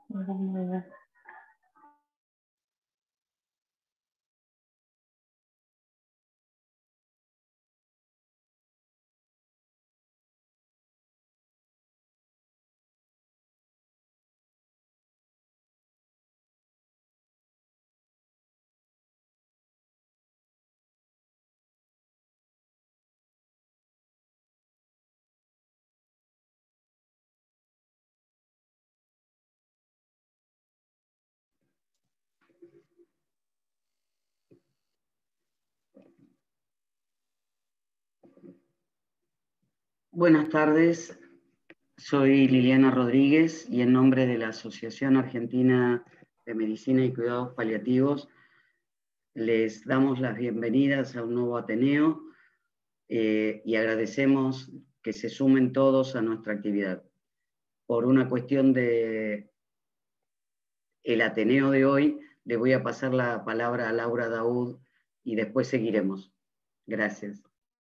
Buenas tardes, soy Liliana Rodríguez y en nombre de la Asociación Argentina de Medicina y Cuidados Paliativos les damos las bienvenidas a un nuevo Ateneo y agradecemos que se sumen todos a nuestra actividad. Por una cuestión de el Ateneo de hoy, le voy a pasar la palabra a Laura Daoud y después seguiremos. Gracias.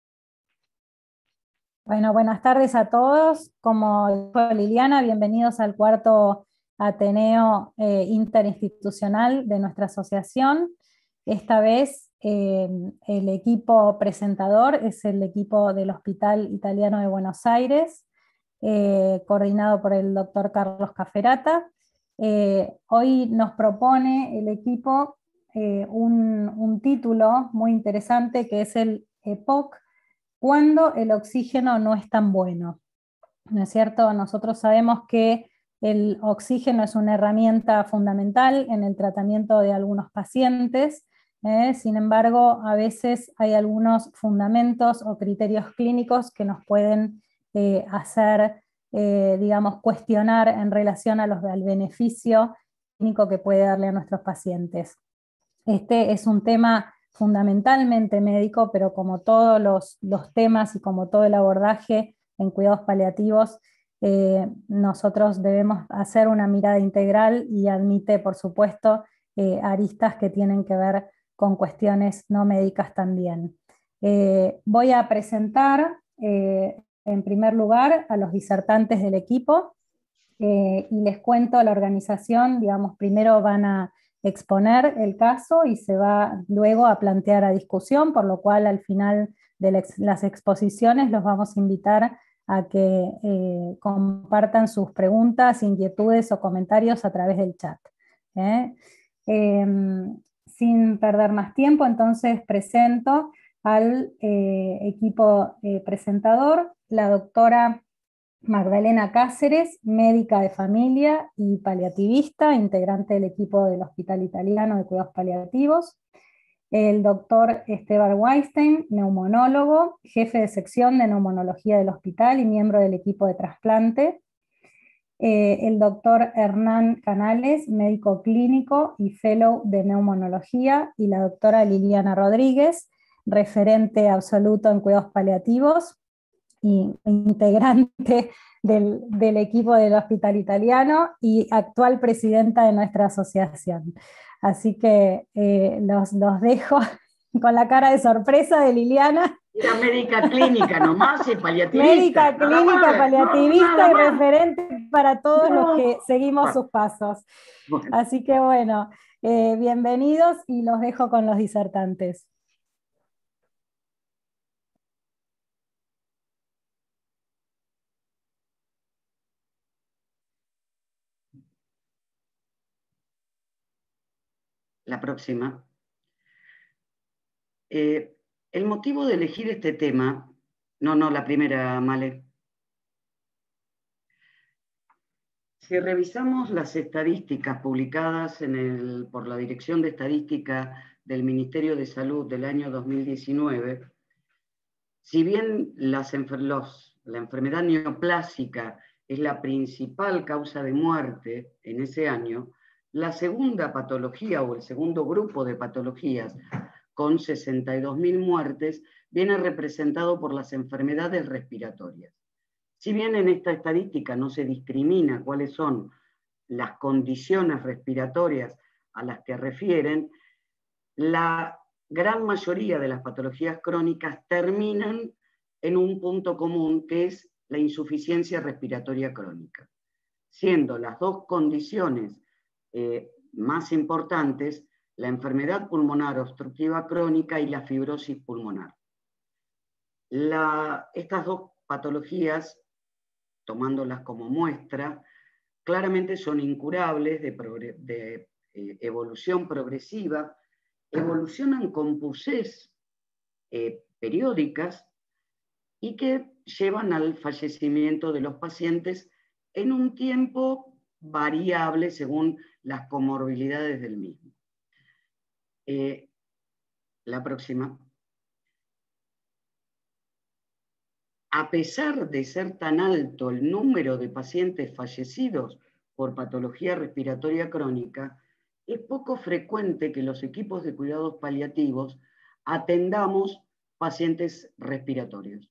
Bueno, buenas tardes a todos. Como dijo Liliana, bienvenidos al cuarto Ateneo interinstitucional de nuestra asociación. Esta vez el equipo presentador es el equipo del Hospital Italiano de Buenos Aires, coordinado por el doctor Carlos Cafferata. Hoy nos propone el equipo un título muy interesante que es el EPOC, cuando el oxígeno no es tan bueno, ¿no es cierto? Nosotros sabemos que el oxígeno es una herramienta fundamental en el tratamiento de algunos pacientes, sin embargo, a veces hay algunos fundamentos o criterios clínicos que nos pueden hacer, digamos, cuestionar en relación al beneficio clínico que puede darle a nuestros pacientes. Este es un tema fundamentalmente médico, pero como todos los temas y como todo el abordaje en cuidados paliativos, nosotros debemos hacer una mirada integral y admite, por supuesto, aristas que tienen que ver con cuestiones no médicas también. Voy a presentar, en primer lugar, a los disertantes del equipo y les cuento la organización. Digamos, primero van a exponer el caso y se va luego a plantear a discusión, por lo cual al final de las exposiciones los vamos a invitar a que compartan sus preguntas, inquietudes o comentarios a través del chat. Sin perder más tiempo, entonces presento al equipo presentador, la doctora Magdalena Cáceres, médica de familia y paliativista, integrante del equipo del Hospital Italiano de Cuidados Paliativos. El doctor Esteban Weinstein, neumonólogo, jefe de sección de neumonología del hospital y miembro del equipo de trasplante. El doctor Hernán Canales, médico clínico y fellow de neumonología. Y la doctora Liliana Rodríguez, referente absoluto en cuidados paliativos y integrante del equipo del Hospital Italiano y actual presidenta de nuestra asociación. Así que los dejo con la cara de sorpresa de Liliana. Era médica clínica nomás y paliativista. Médica clínica, paliativista y referente para todos los que seguimos sus pasos. Bueno. Así que bueno, bienvenidos y los dejo con los disertantes. La próxima. El motivo de elegir este tema, la primera, Male. Si revisamos las estadísticas publicadas por la Dirección de Estadística del Ministerio de Salud del año 2019, si bien la enfermedad neoplásica es la principal causa de muerte en ese año, la segunda patología o el segundo grupo de patologías con 62.000 muertes viene representado por las enfermedades respiratorias. Si bien en esta estadística no se discrimina cuáles son las condiciones respiratorias a las que refieren, la gran mayoría de las patologías crónicas terminan en un punto común, que es la insuficiencia respiratoria crónica. siendo las dos condiciones más importantes la enfermedad pulmonar obstructiva crónica y la fibrosis pulmonar. Estas dos patologías, tomándolas como muestra, claramente son incurables, de evolución progresiva, evolucionan con pusés periódicas y que llevan al fallecimiento de los pacientes en un tiempo variable según las comorbilidades del mismo. La próxima. A pesar de ser tan alto el número de pacientes fallecidos por patología respiratoria crónica, es poco frecuente que los equipos de cuidados paliativos atendamos pacientes respiratorios.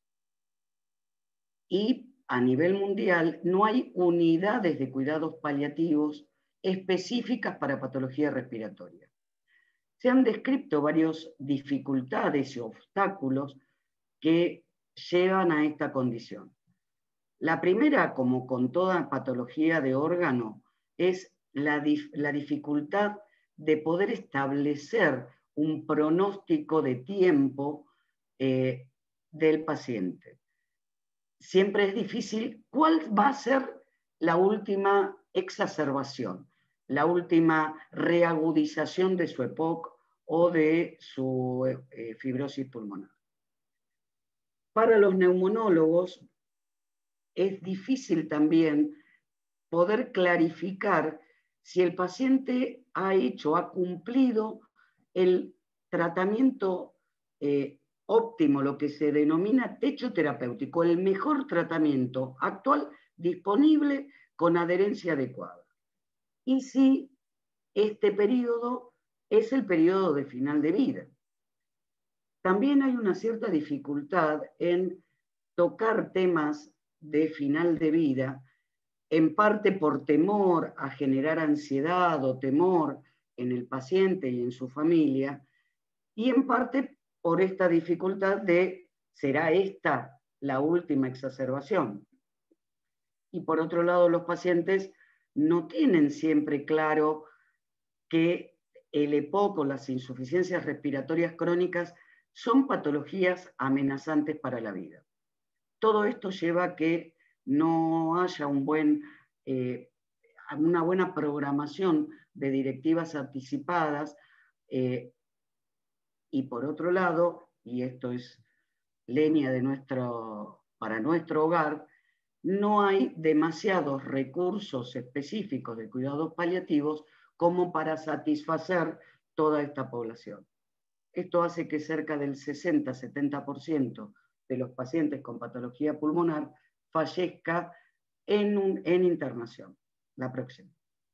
Y a nivel mundial no hay unidades de cuidados paliativos específicas para patología respiratoria. Se han descrito varias dificultades y obstáculos que llevan a esta condición. La primera, como con toda patología de órgano, es la dificultad de poder establecer un pronóstico de tiempo del paciente. Siempre es difícil cuál va a ser la última exacerbación, la última reagudización de su EPOC o de su fibrosis pulmonar. Para los neumonólogos es difícil también poder clarificar si el paciente ha cumplido el tratamiento óptimo, lo que se denomina techo terapéutico, el mejor tratamiento actual disponible con adherencia adecuada. Y si este periodo es el periodo de final de vida. También hay una cierta dificultad en tocar temas de final de vida, en parte por temor a generar ansiedad o temor en el paciente y en su familia, y en parte por esta dificultad de, ¿será esta la última exacerbación? Y por otro lado, los pacientes no tienen siempre claro que el EPOC o las insuficiencias respiratorias crónicas son patologías amenazantes para la vida. Todo esto lleva a que no haya una buena programación de directivas anticipadas y por otro lado, y esto es leña para nuestro hogar, no hay demasiados recursos específicos de cuidados paliativos como para satisfacer toda esta población. Esto hace que cerca del 60-70% de los pacientes con patología pulmonar fallezca en internación. La próxima.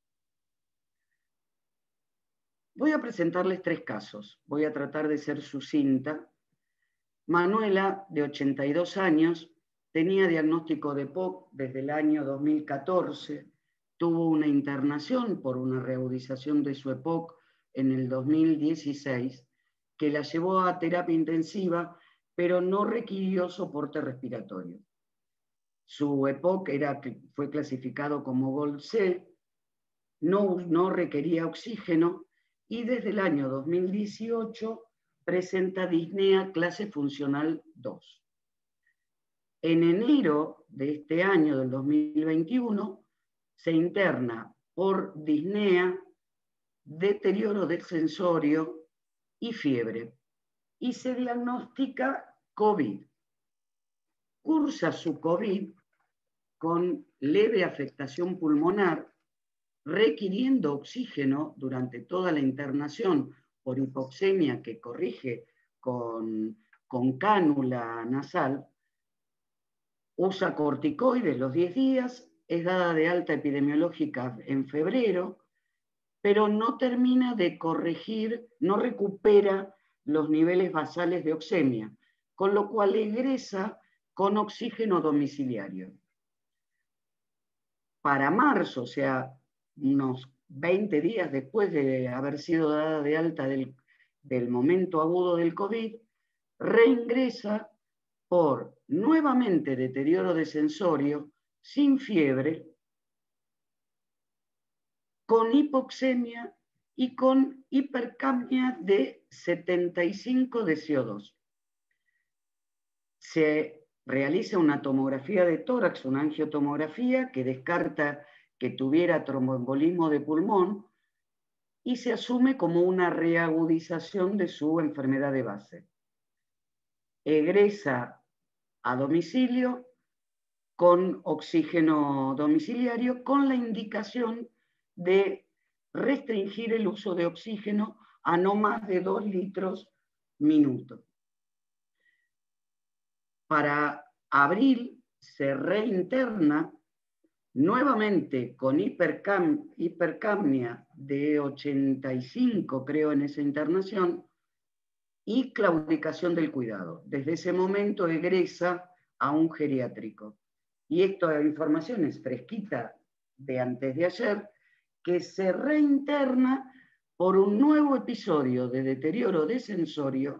Voy a presentarles 3 casos. Voy a tratar de ser sucinta. Manuela, de 82 años, tenía diagnóstico de EPOC desde el año 2014, tuvo una internación por una reagudización de su EPOC en el 2016, que la llevó a terapia intensiva, pero no requirió soporte respiratorio. Su EPOC fue clasificado como Gold C, no requería oxígeno, y desde el año 2018 presenta disnea clase funcional 2. En enero de este año, del 2021, se interna por disnea, deterioro del sensorio y fiebre, y se diagnostica COVID. Cursa su COVID con leve afectación pulmonar, requiriendo oxígeno durante toda la internación por hipoxemia que corrige con cánula nasal, usa corticoides los 10 días, es dada de alta epidemiológica en febrero, pero no termina de corregir, no recupera los niveles basales de oxemia, con lo cual egresa con oxígeno domiciliario. Para marzo, o sea, unos 20 días después de haber sido dada de alta del momento agudo del COVID, reingresa por nuevamente deterioro de sensorio, sin fiebre, con hipoxemia y con hipercapnia de 75 de CO2. Se realiza una tomografía de tórax, una angiotomografía que descarta que tuviera tromboembolismo de pulmón y se asume como una reagudización de su enfermedad de base. Egresa a domicilio con oxígeno domiciliario con la indicación de restringir el uso de oxígeno a no más de 2 litros minuto. Para abril se reinterna nuevamente con hipercapnia de 85, creo, en esa internación, y claudicación del cuidado. Desde ese momento egresa a un geriátrico. Y esta información es fresquita de antes de ayer, que se reinterna por un nuevo episodio de deterioro de sensorio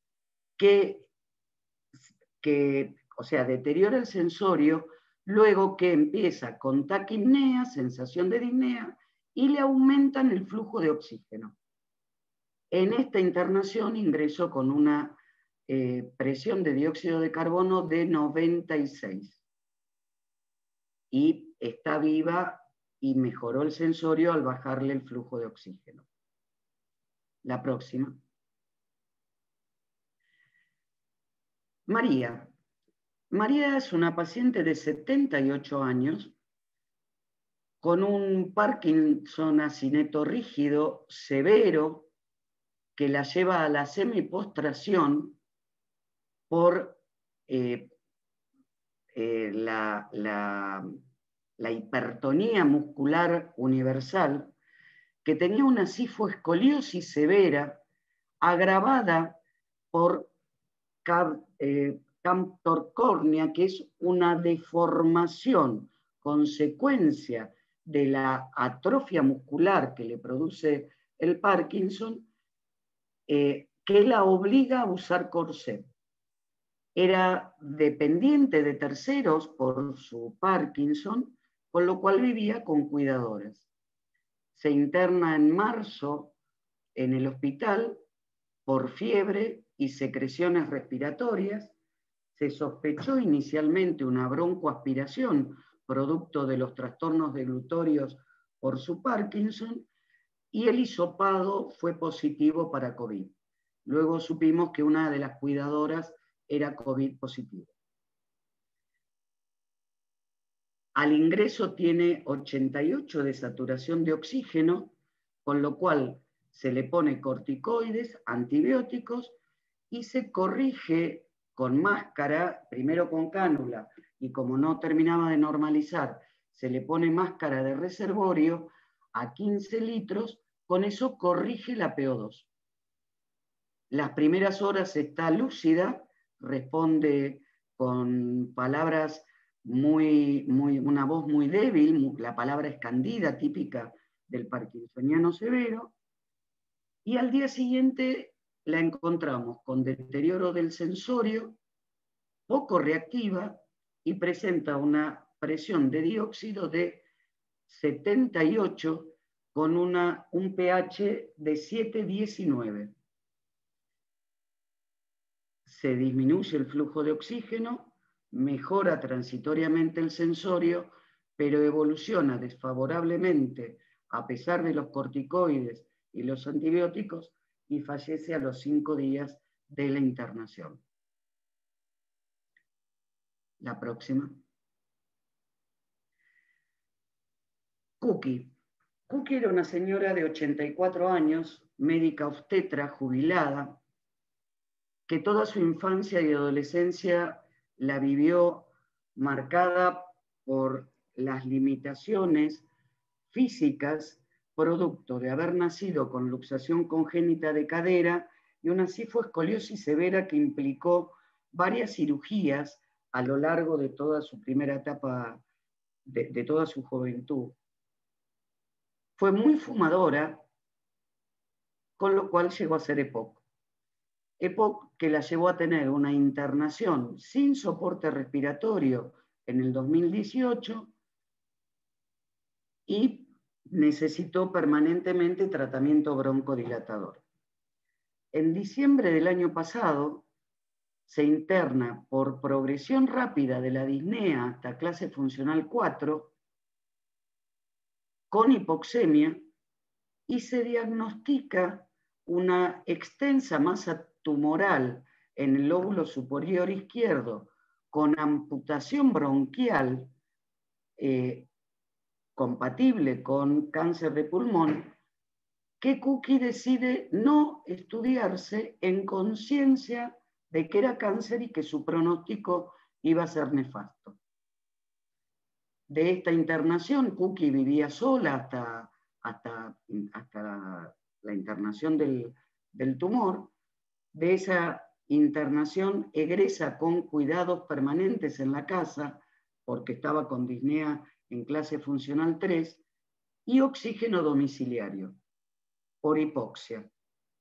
o sea, deteriora el sensorio, luego que empieza con taquipnea, sensación de disnea, y le aumentan el flujo de oxígeno. En esta internación ingresó con una presión de dióxido de carbono de 96. Y está viva y mejoró el sensorio al bajarle el flujo de oxígeno. La próxima. María. María es una paciente de 78 años con un Parkinson acineto rígido severo que la lleva a la semipostración por la hipertonía muscular universal, que tenía una cifoescoliosis severa agravada por camptorcórnea, que es una deformación consecuencia de la atrofia muscular que le produce el Parkinson, que la obliga a usar corset. Era dependiente de terceros por su Parkinson, con lo cual vivía con cuidadoras. Se interna en marzo en el hospital por fiebre y secreciones respiratorias. Se sospechó inicialmente una broncoaspiración, producto de los trastornos deglutorios por su Parkinson, y el hisopado fue positivo para COVID. Luego supimos que una de las cuidadoras era COVID positivo. Al ingreso tiene 88 de saturación de oxígeno, con lo cual se le pone corticoides, antibióticos, y se corrige con máscara, primero con cánula, y como no terminaba de normalizar, se le pone máscara de reservorio a 15 litros, con eso corrige la PO2. Las primeras horas está lúcida, responde con palabras una voz muy débil, la palabra escandida, típica del parkinsoniano severo, y al día siguiente la encontramos con deterioro del sensorio, poco reactiva, y presenta una presión de dióxido de 78 con un pH de 7,19. Se disminuye el flujo de oxígeno, mejora transitoriamente el sensorio, pero evoluciona desfavorablemente a pesar de los corticoides y los antibióticos, y fallece a los 5 días de la internación. La próxima. Cookie. Cookie era una señora de 84 años, médica obstetra, jubilada, que toda su infancia y adolescencia la vivió marcada por las limitaciones físicas, producto de haber nacido con luxación congénita de cadera y una cifoescoliosis severa que implicó varias cirugías a lo largo de toda su primera etapa, de toda su juventud. Fue muy fumadora, con lo cual llegó a ser EPOC. EPOC que la llevó a tener una internación sin soporte respiratorio en el 2018 y necesitó permanentemente tratamiento broncodilatador. En diciembre del año pasado se interna por progresión rápida de la disnea hasta clase funcional 4 con hipoxemia y se diagnostica una extensa masa tumoral en el lóbulo superior izquierdo con amputación bronquial compatible con cáncer de pulmón, que Cookie decide no estudiarse en conciencia de que era cáncer y que su pronóstico iba a ser nefasto. De esta internación, Cookie vivía sola hasta la internación del tumor. De esa internación egresa con cuidados permanentes en la casa, porque estaba con disnea en clase funcional 3, y oxígeno domiciliario, por hipoxia.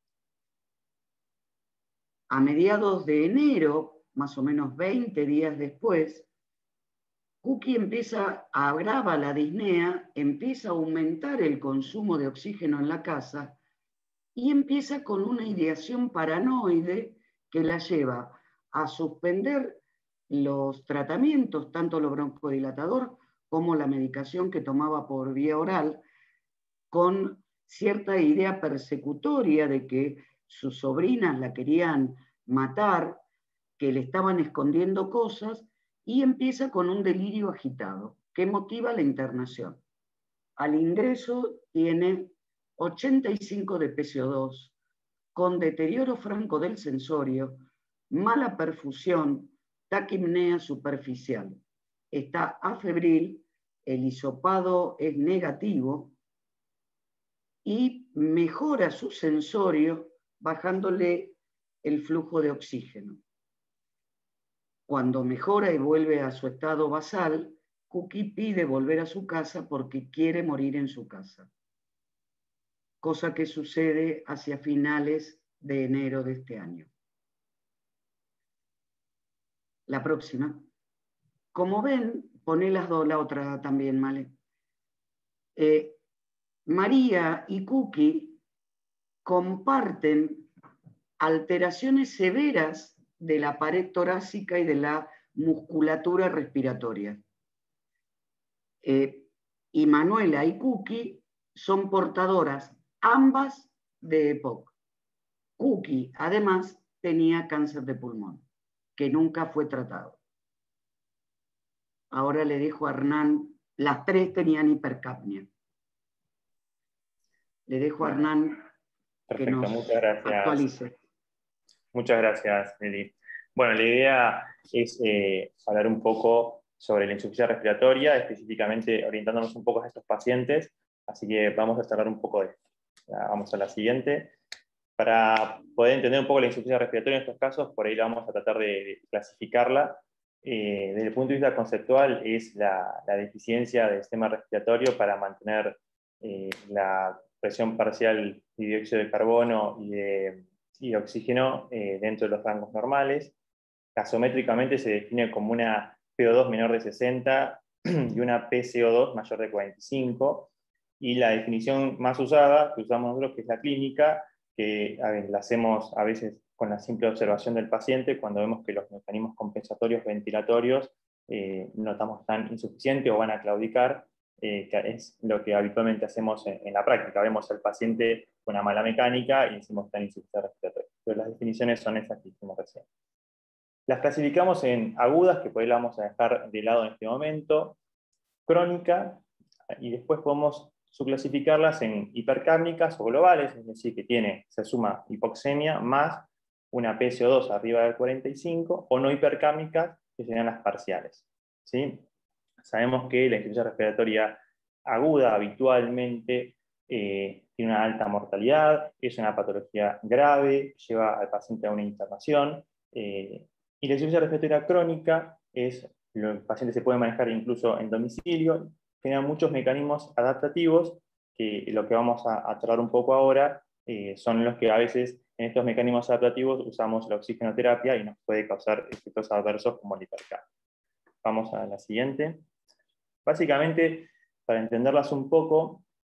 A mediados de enero, más o menos 20 días después, Cookie agrava la disnea, empieza a aumentar el consumo de oxígeno en la casa y empieza con una ideación paranoide que la lleva a suspender los tratamientos, tanto lo broncodilatador como la medicación que tomaba por vía oral, con cierta idea persecutoria de que sus sobrinas la querían matar, que le estaban escondiendo cosas, y empieza con un delirio agitado que motiva la internación. Al ingreso tiene 85 de PCO2, con deterioro franco del sensorio, mala perfusión, taquipnea superficial. Está afebril, el hisopado es negativo y mejora su sensorio bajándole el flujo de oxígeno. Cuando mejora y vuelve a su estado basal, Cookie pide volver a su casa porque quiere morir en su casa. Cosa que sucede hacia finales de enero de este año. La próxima. Como ven, poné la otra también, Male. María y Cookie comparten alteraciones severas de la pared torácica y de la musculatura respiratoria. Y Manuela y Cookie son portadoras ambas de EPOC. Cookie, además, tenía cáncer de pulmón, que nunca fue tratado. Ahora le dejo a Hernán, las tres tenían hipercapnia. Le dejo a Hernán que nos actualice. Muchas gracias, Nelly. Bueno, la idea es hablar un poco sobre la insuficiencia respiratoria, específicamente orientándonos un poco a estos pacientes, así que vamos a charlar un poco de esto. Vamos a la siguiente. Para poder entender un poco la insuficiencia respiratoria en estos casos, por ahí vamos a tratar de clasificarla. Desde el punto de vista conceptual, es la deficiencia del sistema respiratorio para mantener la presión parcial de dióxido de carbono y de oxígeno dentro de los rangos normales. Gasométricamente se define como una PO2 menor de 60 y una PCO2 mayor de 45. Y la definición más usada, que usamos nosotros, que es la clínica, que la hacemos a veces con la simple observación del paciente, cuando vemos que los mecanismos compensatorios ventilatorios notamos tan insuficientes o van a claudicar, que es lo que habitualmente hacemos en la práctica. Vemos al paciente con una mala mecánica y decimos que está en insuficiencia respiratoria. Pero las definiciones son esas que hicimos recién. Las clasificamos en agudas, que por ahí la vamos a dejar de lado en este momento, crónica, y después podemos subclasificarlas en hipercárnicas o globales, es decir, que se suma hipoxemia más una PCO2 arriba del 45, o no hipercárnicas, que serían las parciales. ¿Sí? Sabemos que la insuficiencia respiratoria aguda habitualmente tiene una alta mortalidad, es una patología grave, lleva al paciente a una internación, y la insuficiencia respiratoria crónica el paciente se puede manejar incluso en domicilio, tiene muchos mecanismos adaptativos, que lo que vamos a tratar un poco ahora son los que a veces en estos mecanismos adaptativos usamos la oxigenoterapia y nos puede causar efectos adversos como el hipercapnia. Vamos a la siguiente. Básicamente, para entenderlas un poco,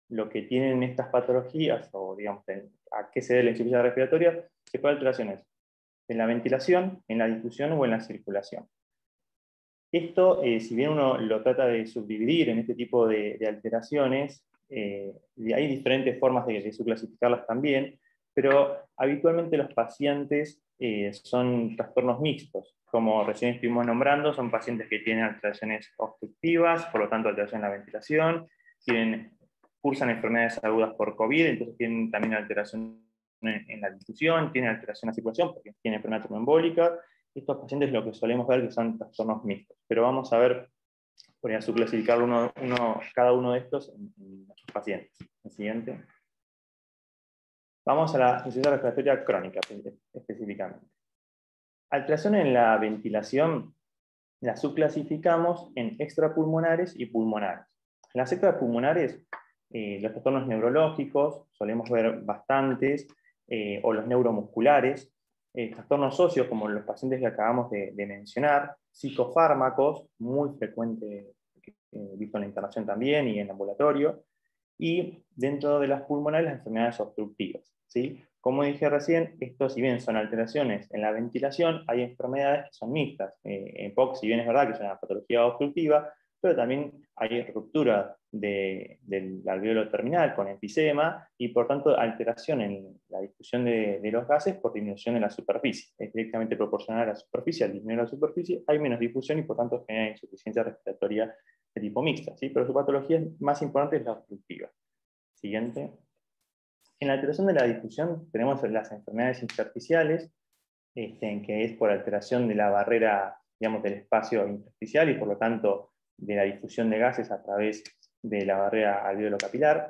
lo que tienen estas patologías, o digamos, a qué se debe la insuficiencia respiratoria, se puede alteraciones en la ventilación, en la difusión o en la circulación. Esto, si bien uno lo trata de subdividir en este tipo de alteraciones, hay diferentes formas de subclasificarlas también, pero habitualmente los pacientes son trastornos mixtos. Como recién estuvimos nombrando, son pacientes que tienen alteraciones obstructivas, por lo tanto alteración en la ventilación, cursan enfermedades agudas por COVID, entonces tienen también alteración en la difusión, tienen alteración en la circulación porque tienen enfermedad tromboembólica. Estos pacientes lo que solemos ver que son trastornos mixtos, pero vamos a ver, voy a subclasificar cada uno de estos en nuestros pacientes. El siguiente. Vamos a la insuficiencia respiratoria crónica específicamente. Alteración en la ventilación la subclasificamos en extrapulmonares y pulmonares. En las extrapulmonares, los trastornos neurológicos, solemos ver bastantes, o los neuromusculares, trastornos socios como los pacientes que acabamos de mencionar, psicofármacos, muy frecuente, visto en la internación también y en ambulatorio, y dentro de las pulmonares las enfermedades obstructivas, ¿sí? Como dije recién, estos, si bien son alteraciones en la ventilación, hay enfermedades que son mixtas. EPOC, si bien es verdad que es una patología obstructiva, pero también hay ruptura del alveolo terminal con enfisema y por tanto alteración en la difusión de los gases por disminución de la superficie. Es directamente proporcional a la superficie, al disminuir la superficie hay menos difusión y por tanto genera insuficiencia respiratoria de tipo mixta, ¿sí? Pero su patología más importante es la obstructiva. Siguiente. En la alteración de la difusión tenemos las enfermedades intersticiales, que es por alteración de la barrera, digamos, del espacio intersticial y por lo tanto de la difusión de gases a través de la barrera alveolo-capilar.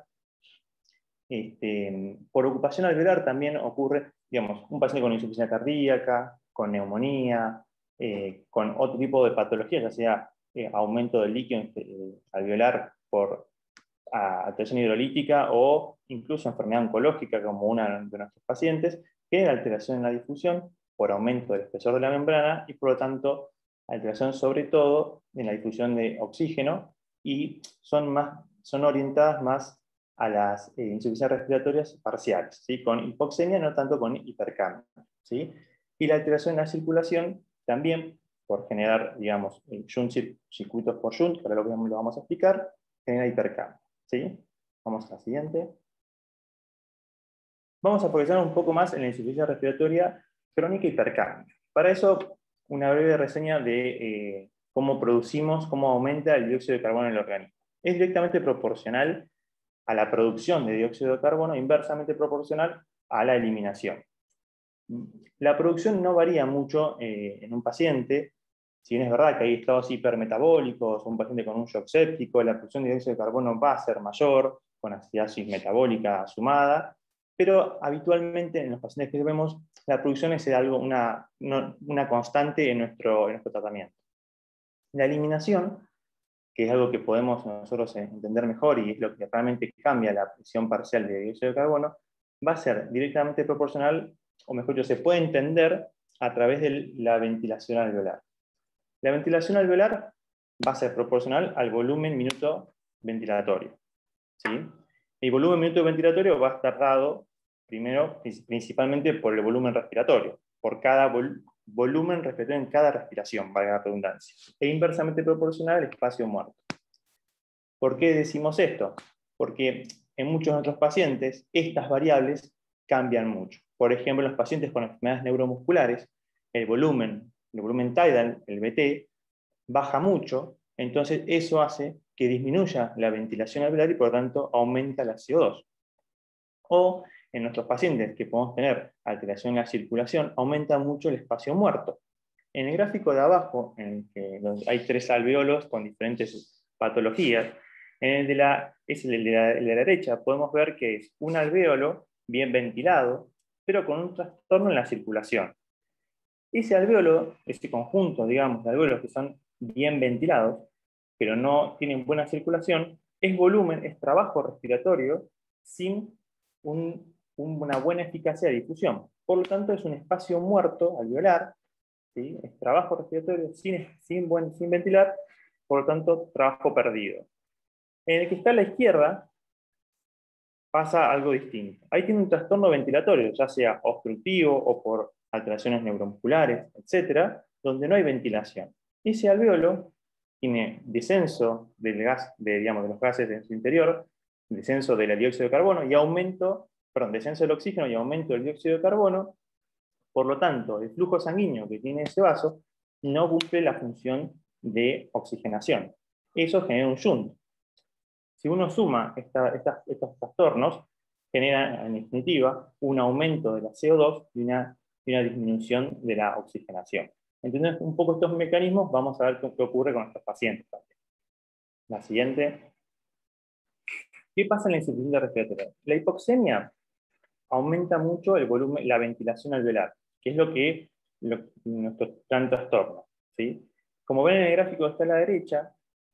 Por ocupación alveolar también ocurre, digamos, un paciente con insuficiencia cardíaca, con neumonía, con otro tipo de patologías, ya sea aumento del líquido alveolar por alteración hidrolítica o incluso enfermedad oncológica como una de nuestros pacientes, que es alteración en la difusión por aumento del espesor de la membrana y por lo tanto alteración sobre todo en la difusión de oxígeno y son orientadas más a las insuficiencias respiratorias parciales, ¿sí? Con hipoxemia, no tanto con hipercamia, ¿sí? Y la alteración en la circulación también por generar, digamos, circuitos por shunt, que ahora lo vamos a explicar, genera hipercamia. ¿Sí? Vamos a la siguiente. Vamos a focalizar un poco más en la insuficiencia respiratoria crónica hipercámica. Para eso, una breve reseña de cómo producimos, cómo aumenta el dióxido de carbono en el organismo. Es directamente proporcional a la producción de dióxido de carbono, inversamente proporcional a la eliminación. La producción no varía mucho en un paciente. Si bien es verdad que hay estados hipermetabólicos, un paciente con un shock séptico, la producción de dióxido de carbono va a ser mayor, con acidosis metabólica sumada, pero habitualmente en los pacientes que vemos, la producción es algo, una constante en nuestro tratamiento. La eliminación, que es algo que podemos nosotros entender mejor y es lo que realmente cambia la presión parcial de dióxido de carbono, va a ser directamente proporcional, o mejor dicho, se puede entender a través de la ventilación alveolar. La ventilación alveolar va a ser proporcional al volumen minuto ventilatorio, ¿sí? El volumen minuto ventilatorio va a estar dado, primero, principalmente por el volumen respiratorio, por cada volumen respiratorio en cada respiración, valga la redundancia, e inversamente proporcional al espacio muerto. ¿Por qué decimos esto? Porque en muchos de nuestros pacientes estas variables cambian mucho. Por ejemplo, en los pacientes con enfermedades neuromusculares, el volumen tidal, el BT, baja mucho, entonces eso hace que disminuya la ventilación alveolar y por lo tanto aumenta la CO2. O en nuestros pacientes que podemos tener alteración en la circulación, aumenta mucho el espacio muerto. En el gráfico de abajo, donde hay 3 alveolos con diferentes patologías, en el de la derecha podemos ver que es un alveolo bien ventilado, pero con un trastorno en la circulación. Ese alveolo, ese conjunto, digamos, de alveolos que son bien ventilados, pero no tienen buena circulación, es volumen, es trabajo respiratorio sin una buena eficacia de difusión. Por lo tanto, es un espacio muerto alveolar, ¿sí? Es trabajo respiratorio sin ventilar, por lo tanto, trabajo perdido. En el que está a la izquierda, pasa algo distinto. Ahí tiene un trastorno ventilatorio, ya sea obstructivo o por alteraciones neuromusculares, etcétera, donde no hay ventilación. Ese alvéolo tiene descenso del gas, digamos, de los gases en su interior, descenso del dióxido de carbono y descenso del oxígeno y aumento del dióxido de carbono. Por lo tanto, el flujo sanguíneo que tiene ese vaso no cumple la función de oxigenación. Eso genera un shunt. Si uno suma estos trastornos, genera en definitiva un aumento de la CO2 y una disminución de la oxigenación. Entonces, un poco estos mecanismos, vamos a ver qué ocurre con nuestros pacientes también. La siguiente. ¿Qué pasa en la insuficiencia respiratoria? La hipoxemia aumenta mucho el volumen, la ventilación alveolar, que es lo que nuestro gran trastorno, ¿sí? Como ven en el gráfico que está a la derecha,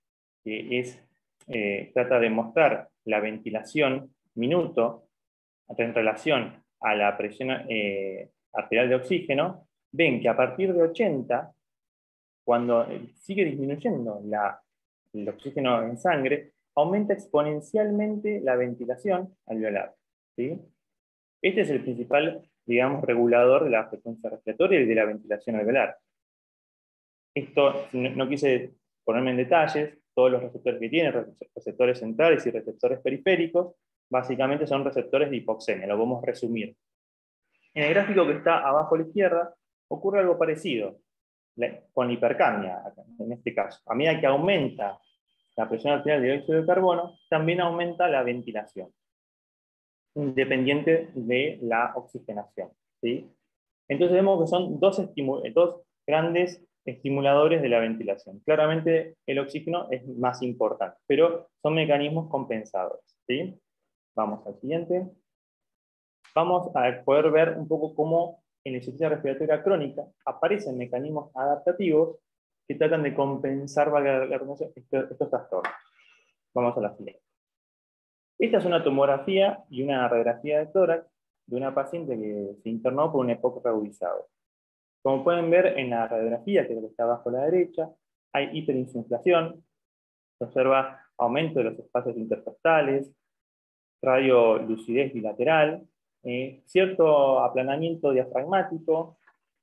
que trata de mostrar la ventilación minuto en relación a la presión arterial de oxígeno, ven que a partir de 80, cuando sigue disminuyendo el oxígeno en sangre, aumenta exponencialmente la ventilación alveolar, ¿sí? Este es el principal, digamos, regulador de la frecuencia respiratoria y de la ventilación alveolar. Esto, no quise ponerme en detalles, todos los receptores que tiene, receptores centrales y receptores periféricos, básicamente son receptores de hipoxemia, lo podemos resumir. En el gráfico que está abajo a la izquierda, ocurre algo parecido, con la hipercapnia, en este caso. A medida que aumenta la presión arterial de dióxido de carbono, también aumenta la ventilación, independiente de la oxigenación, ¿sí? Entonces vemos que son dos grandes estimuladores de la ventilación. Claramente el oxígeno es más importante, pero son mecanismos compensadores, ¿sí? Vamos al siguiente. Vamos a poder ver un poco cómo en la insuficiencia respiratoria crónica aparecen mecanismos adaptativos que tratan de compensar estos trastornos. Vamos a la siguiente. Esta es una tomografía y una radiografía de tórax de una paciente que se internó por un EPOC agudizado. Como pueden ver en la radiografía, que es la que está abajo a la derecha, hay hiperinsuflación, se observa aumento de los espacios intercostales, radiolucidez bilateral, cierto aplanamiento diafragmático,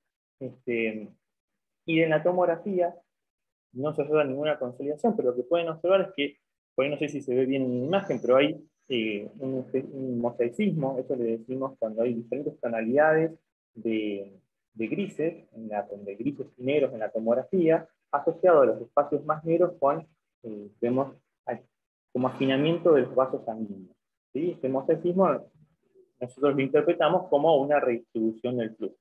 y en la tomografía no se observa ninguna consolidación, pero lo que pueden observar es que, por ahí no sé si se ve bien en la imagen, pero hay un mosaicismo, eso le decimos cuando hay diferentes tonalidades de grises, de grises y negros en la tomografía, asociado a los espacios más negros con, vemos como afinamiento de los vasos sanguíneos. ¿Sí? Este mosaicismo nosotros lo interpretamos como una redistribución del flujo.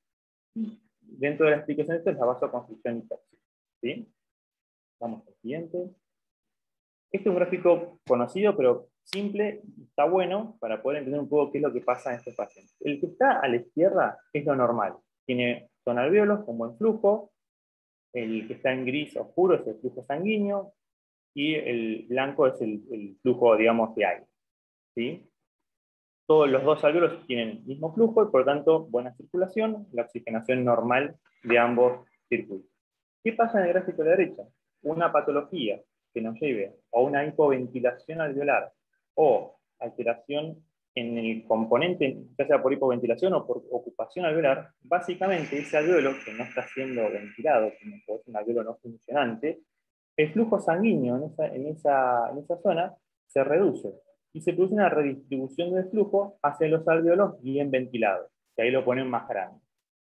Dentro de la explicación de esto es la vasoconstricción hipoxia, ¿sí? Vamos al siguiente. Este es un gráfico conocido, pero simple, está bueno para poder entender un poco qué es lo que pasa en estos pacientes. El que está a la izquierda es lo normal. Son alvéolos con buen flujo, el que está en gris oscuro es el flujo sanguíneo, y el blanco es el flujo, digamos, de aire, ¿sí? Todos los dos alvéolos tienen el mismo flujo y por lo tanto buena circulación, la oxigenación normal de ambos circuitos. ¿Qué pasa en el gráfico de la derecha? Una patología que nos lleve a una hipoventilación alveolar o alteración en el componente, ya sea por hipoventilación o por ocupación alveolar, básicamente ese alvéolo que no está siendo ventilado, como es un alvéolo no funcionante, el flujo sanguíneo en esa zona se reduce y se produce una redistribución del flujo hacia los alvéolos bien ventilados, que ahí lo ponen más grande.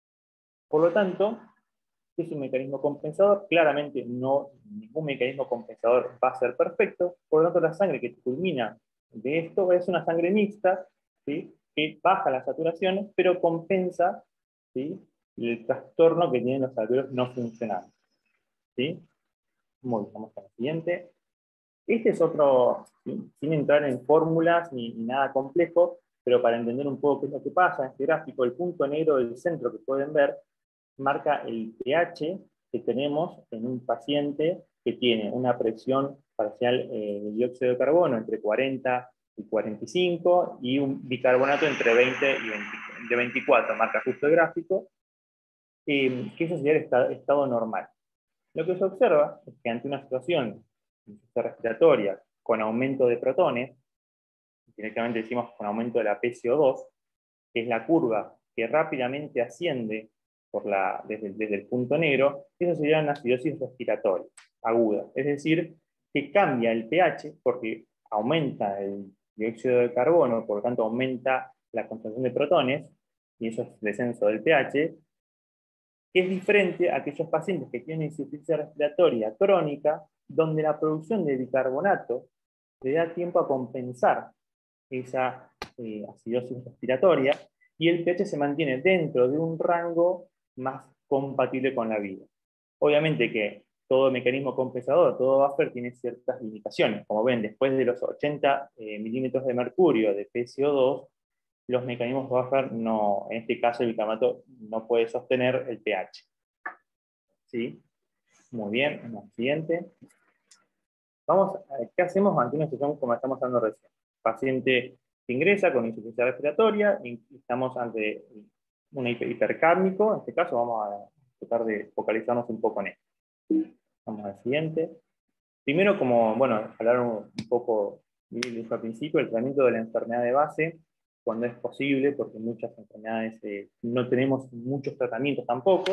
Por lo tanto, es un mecanismo compensador. Claramente ningún mecanismo compensador va a ser perfecto, por lo tanto la sangre que culmina de esto es una sangre mixta, ¿sí? Que baja las saturaciones, pero compensa, ¿sí? El trastorno que tienen los alvéolos no funcionantes, ¿sí? Muy bien, vamos al siguiente. Este es otro, sin entrar en fórmulas ni nada complejo, pero para entender un poco qué es lo que pasa en este gráfico, el punto negro del centro que pueden ver marca el pH que tenemos en un paciente que tiene una presión parcial de dióxido de carbono entre 40 y 45 y un bicarbonato entre 20 y 24, marca justo el gráfico, que eso sería el estado normal. Lo que se observa es que ante una situación respiratoria con aumento de protones, directamente decimos con aumento de la PCO2, que es la curva que rápidamente asciende desde el punto negro, eso sería una acidosis respiratoria aguda. Es decir, que cambia el pH porque aumenta el dióxido de carbono, por lo tanto aumenta la concentración de protones, y eso es descenso del pH, que es diferente a aquellos pacientes que tienen insuficiencia respiratoria crónica, donde la producción de bicarbonato le da tiempo a compensar esa acidosis respiratoria, y el pH se mantiene dentro de un rango más compatible con la vida. Obviamente que todo mecanismo compensador, todo buffer tiene ciertas limitaciones. Como ven, después de los 80 milímetros de mercurio de PCO2, los mecanismos buffer no, en este caso el bicarbonato no puede sostener el pH. ¿Sí? Muy bien, en la siguiente. Vamos a ver, ¿qué hacemos ante una situación como estamos hablando recién? Paciente que ingresa con insuficiencia respiratoria, y estamos ante un hipercármico, en este caso vamos a tratar de focalizarnos un poco en esto. Vamos al siguiente. Primero, como, bueno, hablar un poco, lo dije al principio, el tratamiento de la enfermedad de base, cuando es posible, porque muchas enfermedades no tenemos muchos tratamientos tampoco,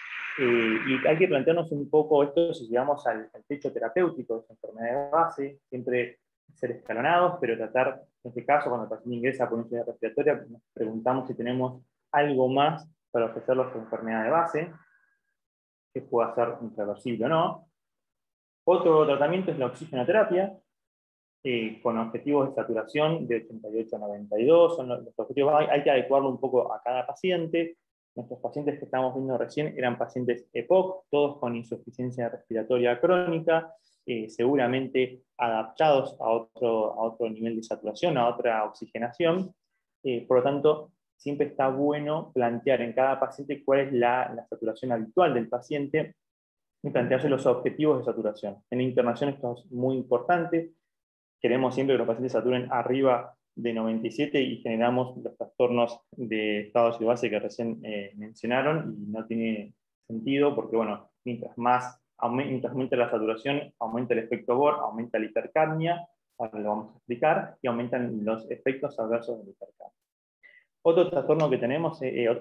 y hay que plantearnos un poco esto si llegamos al techo terapéutico de esa enfermedad de base, siempre ser escalonados, pero tratar, en este caso, cuando el paciente ingresa por una enfermedad respiratoria, nos preguntamos si tenemos algo más para ofrecerle a su enfermedad de base, que pueda ser irreversible o no. Otro tratamiento es la oxigenoterapia, con objetivos de saturación de 88 a 92. Son los objetivos, hay que adecuarlo un poco a cada paciente. Nuestros pacientes que estamos viendo recién eran pacientes EPOC, todos con insuficiencia respiratoria crónica, seguramente adaptados a otro nivel de saturación, a otra oxigenación. Por lo tanto, siempre está bueno plantear en cada paciente cuál es la saturación habitual del paciente y plantearse los objetivos de saturación. En la internación esto es muy importante. Queremos siempre que los pacientes saturen arriba de 97 y generamos los trastornos de estado de base que recién mencionaron, y no tiene sentido porque, bueno, mientras aumenta la saturación, aumenta el efecto Bohr, aumenta la hipercapnia, ahora lo vamos a explicar, y aumentan los efectos adversos de la hipercapnia. Otro trastorno que tenemos,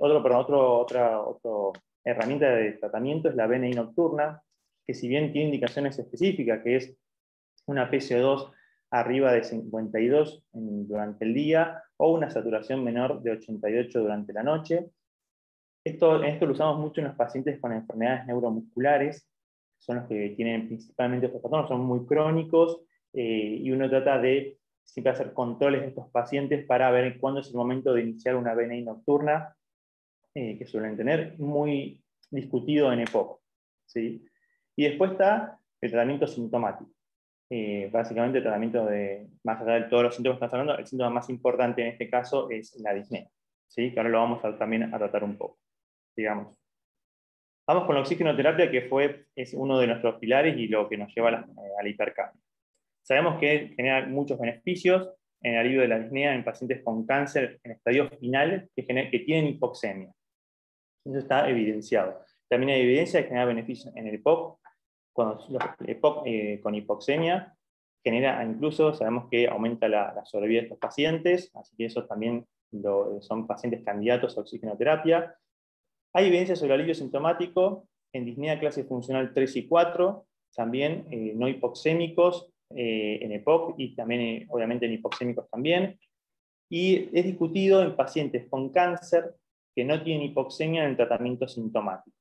otra herramienta de tratamiento es la VNI nocturna, que si bien tiene indicaciones específicas, que es una PCO2 arriba de 52 durante el día, o una saturación menor de 88 durante la noche. Esto lo usamos mucho en los pacientes con enfermedades neuromusculares, son los que tienen principalmente estos trastornos, son muy crónicos, y uno trata de siempre hacer controles de estos pacientes para ver cuándo es el momento de iniciar una VNI nocturna, que suelen tener, muy discutido en EPOC, ¿sí? Y después está el tratamiento sintomático. Básicamente el tratamiento más allá de todos los síntomas que estamos hablando, el síntoma más importante en este caso es la disnea, ¿sí? Que ahora lo vamos también a tratar un poco. Digamos. Vamos con la oxigenoterapia, que es uno de nuestros pilares y lo que nos lleva a la hipercapnia. Sabemos que genera muchos beneficios en el alivio de la disnea en pacientes con cáncer en estadios finales que tienen hipoxemia. Eso está evidenciado. También hay evidencia de que genera beneficios en el EPOC, cuando los EPOC con hipoxemia genera, incluso sabemos que aumenta la sobrevida de estos pacientes, así que eso también son pacientes candidatos a oxigenoterapia. Hay evidencia sobre alivio sintomático en disnea clase funcional 3 y 4, también no hipoxémicos en EPOC, y también obviamente en hipoxémicos también. Y es discutido en pacientes con cáncer que no tienen hipoxemia en el tratamiento sintomático.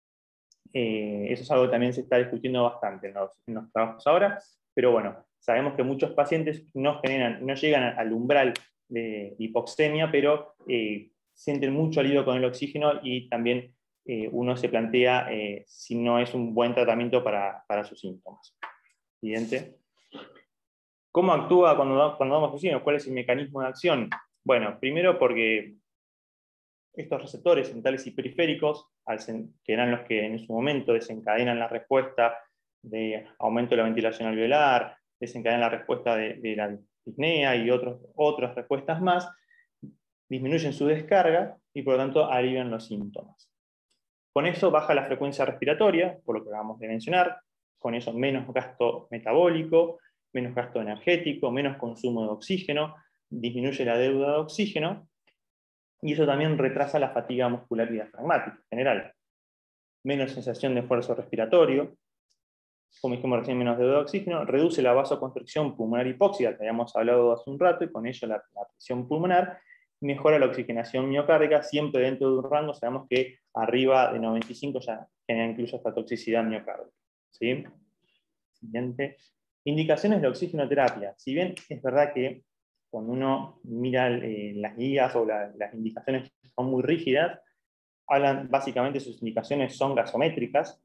Eso es algo que también se está discutiendo bastante en los trabajos ahora, pero bueno, sabemos que muchos pacientes no llegan al umbral de hipoxemia, pero sienten mucho alivio con el oxígeno, y también uno se plantea si no es un buen tratamiento para sus síntomas. Siguiente. ¿Cómo actúa cuando damos oxígeno? ¿Cuál es el mecanismo de acción? Bueno, primero porque estos receptores centrales y periféricos, que eran los que en su momento desencadenan la respuesta de aumento de la ventilación alveolar, desencadenan la respuesta de la disnea y otras respuestas más, disminuyen su descarga y por lo tanto alivian los síntomas. Con eso baja la frecuencia respiratoria, por lo que acabamos de mencionar, con eso menos gasto metabólico, menos gasto energético, menos consumo de oxígeno. disminuye la deuda de oxígeno, y eso también retrasa la fatiga muscular y diafragmática en general. Menos sensación de esfuerzo respiratorio, como dijimos recién, menos deuda de oxígeno, reduce la vasoconstricción pulmonar hipóxida, que habíamos hablado hace un rato, y con ello la presión pulmonar, mejora la oxigenación miocárdica, siempre dentro de un rango, sabemos que arriba de 95 ya genera incluso hasta toxicidad miocárdica. ¿Sí? Siguiente. Indicaciones de oxigenoterapia. Si bien es verdad que cuando uno mira las guías o las indicaciones son muy rígidas, hablan básicamente, sus indicaciones son gasométricas.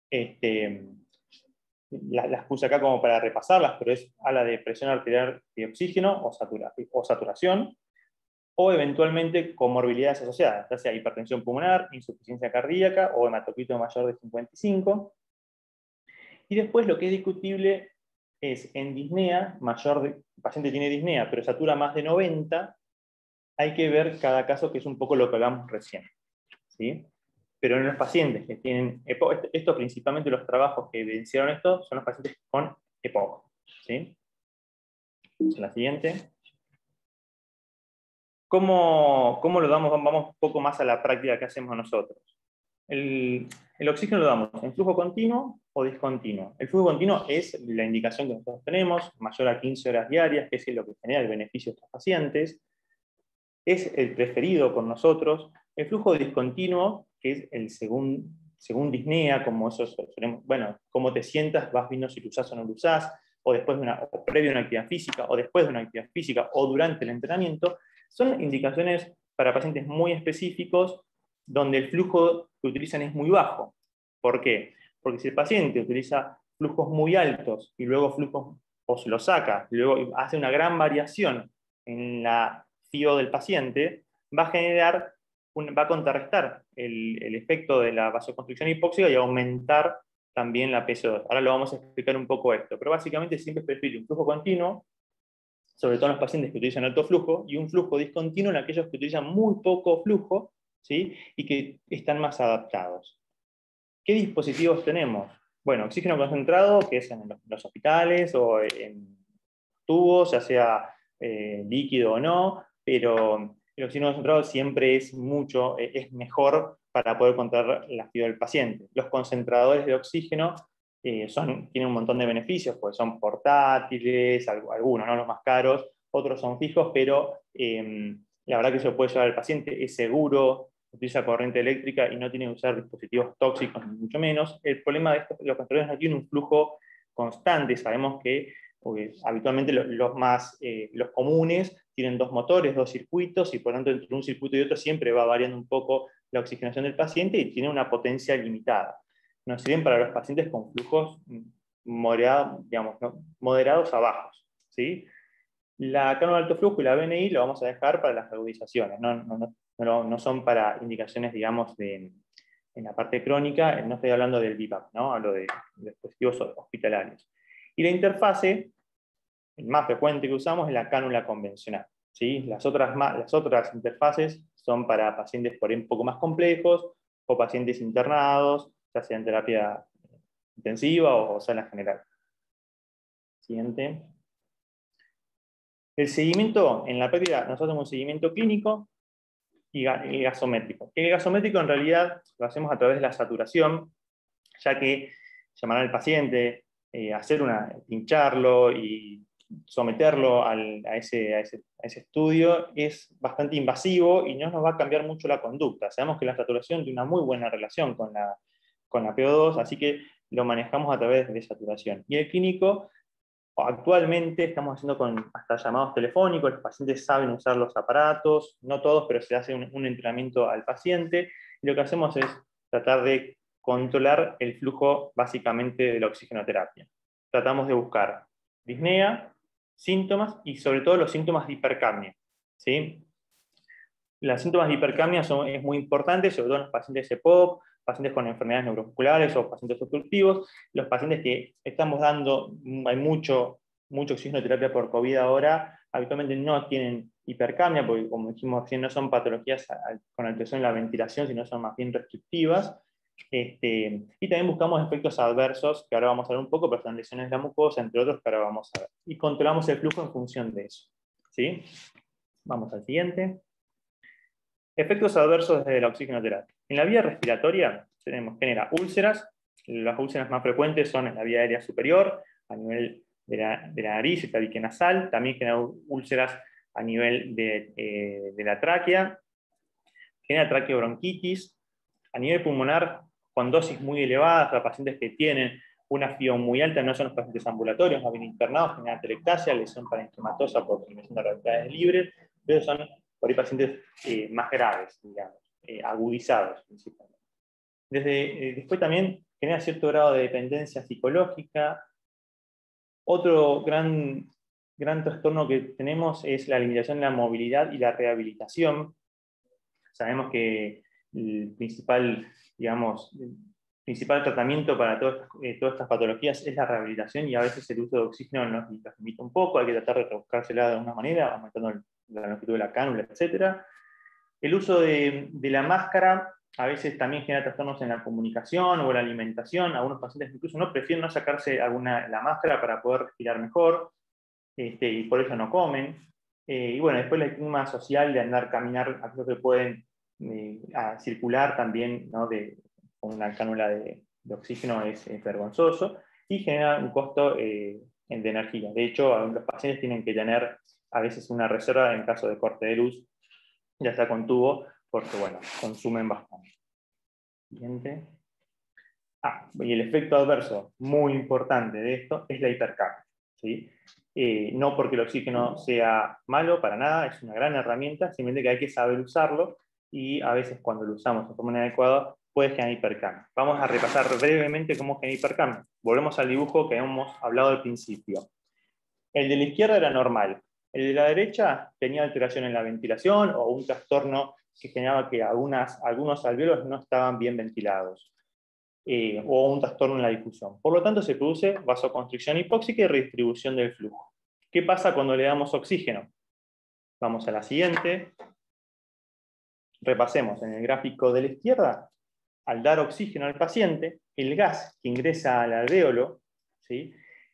Las puse acá como para repasarlas, pero habla de presión arterial de oxígeno o saturación, o eventualmente comorbilidades asociadas, ya sea hipertensión pulmonar, insuficiencia cardíaca o hematocrito mayor de 55. Y después lo que es discutible es en disnea, el paciente tiene disnea, pero satura más de 90, hay que ver cada caso, que es un poco lo que hablamos recién. ¿Sí? Pero en los pacientes que tienen EPOC, esto principalmente los trabajos que evidenciaron esto, son los pacientes con EPOC. ¿Sí? La siguiente. ¿Cómo lo damos? Vamos un poco más a la práctica que hacemos nosotros. El oxígeno lo damos en flujo continuo o discontinuo. El flujo continuo es la indicación que nosotros tenemos, mayor a 15 horas diarias, que es lo que genera el beneficio de estos pacientes. Es el preferido por nosotros. El flujo discontinuo, que es el según disnea, como eso bueno, cómo te sientas, vas viendo si lo usás o no lo usás, o previo a una actividad física, o después de una actividad física, o durante el entrenamiento, son indicaciones para pacientes muy específicos donde el flujo que utilizan es muy bajo. ¿Por qué? Porque si el paciente utiliza flujos muy altos y luego flujos, o se los saca, y luego hace una gran variación en la FIO del paciente, va a contrarrestar el efecto de la vasoconstricción hipóxica y aumentar también la PSO2. Ahora lo vamos a explicar un poco esto, pero básicamente siempre es preferible un flujo continuo, sobre todo en los pacientes que utilizan alto flujo, y un flujo discontinuo en aquellos que utilizan muy poco flujo, ¿sí? Y que están más adaptados. ¿Qué dispositivos tenemos? Bueno, oxígeno concentrado, que es en los hospitales o en tubos, ya sea líquido o no, pero el oxígeno concentrado siempre es mejor para poder controlar la FIO del paciente. Los concentradores de oxígeno tienen un montón de beneficios, porque son portátiles, algunos, ¿no? Los más caros, otros son fijos, pero la verdad que se lo puede llevar al paciente, es seguro, utiliza corriente eléctrica y no tiene que usar dispositivos tóxicos, ni mucho menos. El problema de los concentradores no tienen un flujo constante, sabemos que habitualmente los comunes tienen 2 motores, 2 circuitos, y por lo tanto entre un circuito y otro siempre va variando un poco la oxigenación del paciente y tiene una potencia limitada. Nos sirven para los pacientes con flujos moderados a bajos. ¿Sí? La cánula de alto flujo y la BNI lo vamos a dejar para las agudizaciones, no son para indicaciones, digamos, en la parte crónica. No estoy hablando del BiPAP, ¿no? Hablo de dispositivos hospitalarios. Y la interfase, el más frecuente que usamos, es la cánula convencional. ¿Sí? Las otras interfaces son para pacientes por ahí un poco más complejos o pacientes internados, ya sea en terapia intensiva o sala general. Siguiente. El seguimiento, en la práctica, nosotros hacemos un seguimiento clínico y gasométrico. El gasométrico en realidad lo hacemos a través de la saturación, ya que llamar al paciente, pincharlo y someterlo a ese estudio es bastante invasivo y no nos va a cambiar mucho la conducta. Sabemos que la saturación tiene una muy buena relación con la PO2, así que lo manejamos a través de saturación. Y el clínico, actualmente estamos haciendo con hasta llamados telefónicos, los pacientes saben usar los aparatos, no todos, pero se hace un entrenamiento al paciente, y lo que hacemos es tratar de controlar el flujo básicamente de la oxigenoterapia. Tratamos de buscar disnea, síntomas y sobre todo los síntomas de hipercapnia. ¿Sí? Los síntomas de hipercapnia es muy importante, sobre todo en los pacientes EPOC, pacientes con enfermedades neuromusculares o pacientes obstructivos. Los pacientes que estamos dando, hay mucho oxigenoterapia por COVID ahora, habitualmente no tienen hipercapnia, porque como dijimos recién, no son patologías con alteración en la ventilación, sino son más bien restrictivas. Y también buscamos efectos adversos, que ahora vamos a ver un poco, pero son lesiones de la mucosa, entre otros, que ahora vamos a ver. Y controlamos el flujo en función de eso. ¿sí? Vamos al siguiente. Efectos adversos de la oxigenoterapia. En la vía respiratoria genera úlceras. Las úlceras más frecuentes son en la vía aérea superior, a nivel de la nariz, el tabique nasal. También genera úlceras a nivel de la tráquea. Genera traqueobronquitis. A nivel pulmonar, con dosis muy elevadas, para pacientes que tienen una FIO muy alta, no son los pacientes ambulatorios, más bien internados, genera atelectasia, lesión parenquimatosa por eliminación de radicales libres, pero son por ahí pacientes más graves, digamos, agudizados principalmente. Después también genera cierto grado de dependencia psicológica. Otro gran trastorno que tenemos es la limitación de la movilidad y la rehabilitación. Sabemos que el principal tratamiento para todas estas patologías es la rehabilitación, y a veces el uso de oxígeno nos limita un poco. Hay que tratar de rebuscársela de alguna manera, aumentando la longitud de la cánula, etc. El uso de la máscara a veces también genera trastornos en la comunicación o en la alimentación. Algunos pacientes incluso no prefieren no sacarse la máscara para poder respirar mejor, y por eso no comen. Y bueno, después el clima social de caminar, aquellos que pueden circular también, ¿no?, con una cánula de oxígeno es vergonzoso, y genera un costo de energía. De hecho, los pacientes tienen que tener a veces una reserva en caso de corte de luz, ya sea con tubo, porque bueno, consumen bastante. Siguiente. Y el efecto adverso muy importante de esto es la hipercapnia, ¿sí? No porque el oxígeno sea malo, para nada, es una gran herramienta, simplemente que hay que saber usarlo, y a veces cuando lo usamos de forma inadecuada puede generar hipercapnia. Vamos a repasar brevemente cómo genera hipercapnia. Volvemos al dibujo que hemos hablado al principio. El de la izquierda era normal. El de la derecha tenía alteración en la ventilación o un trastorno que generaba que algunos alvéolos no estaban bien ventilados. O un trastorno en la difusión. Por lo tanto, se produce vasoconstricción hipóxica y redistribución del flujo. ¿Qué pasa cuando le damos oxígeno? Vamos a la siguiente. Repasemos. En el gráfico de la izquierda, al dar oxígeno al paciente, el gas que ingresa al alvéolo, ¿sí?,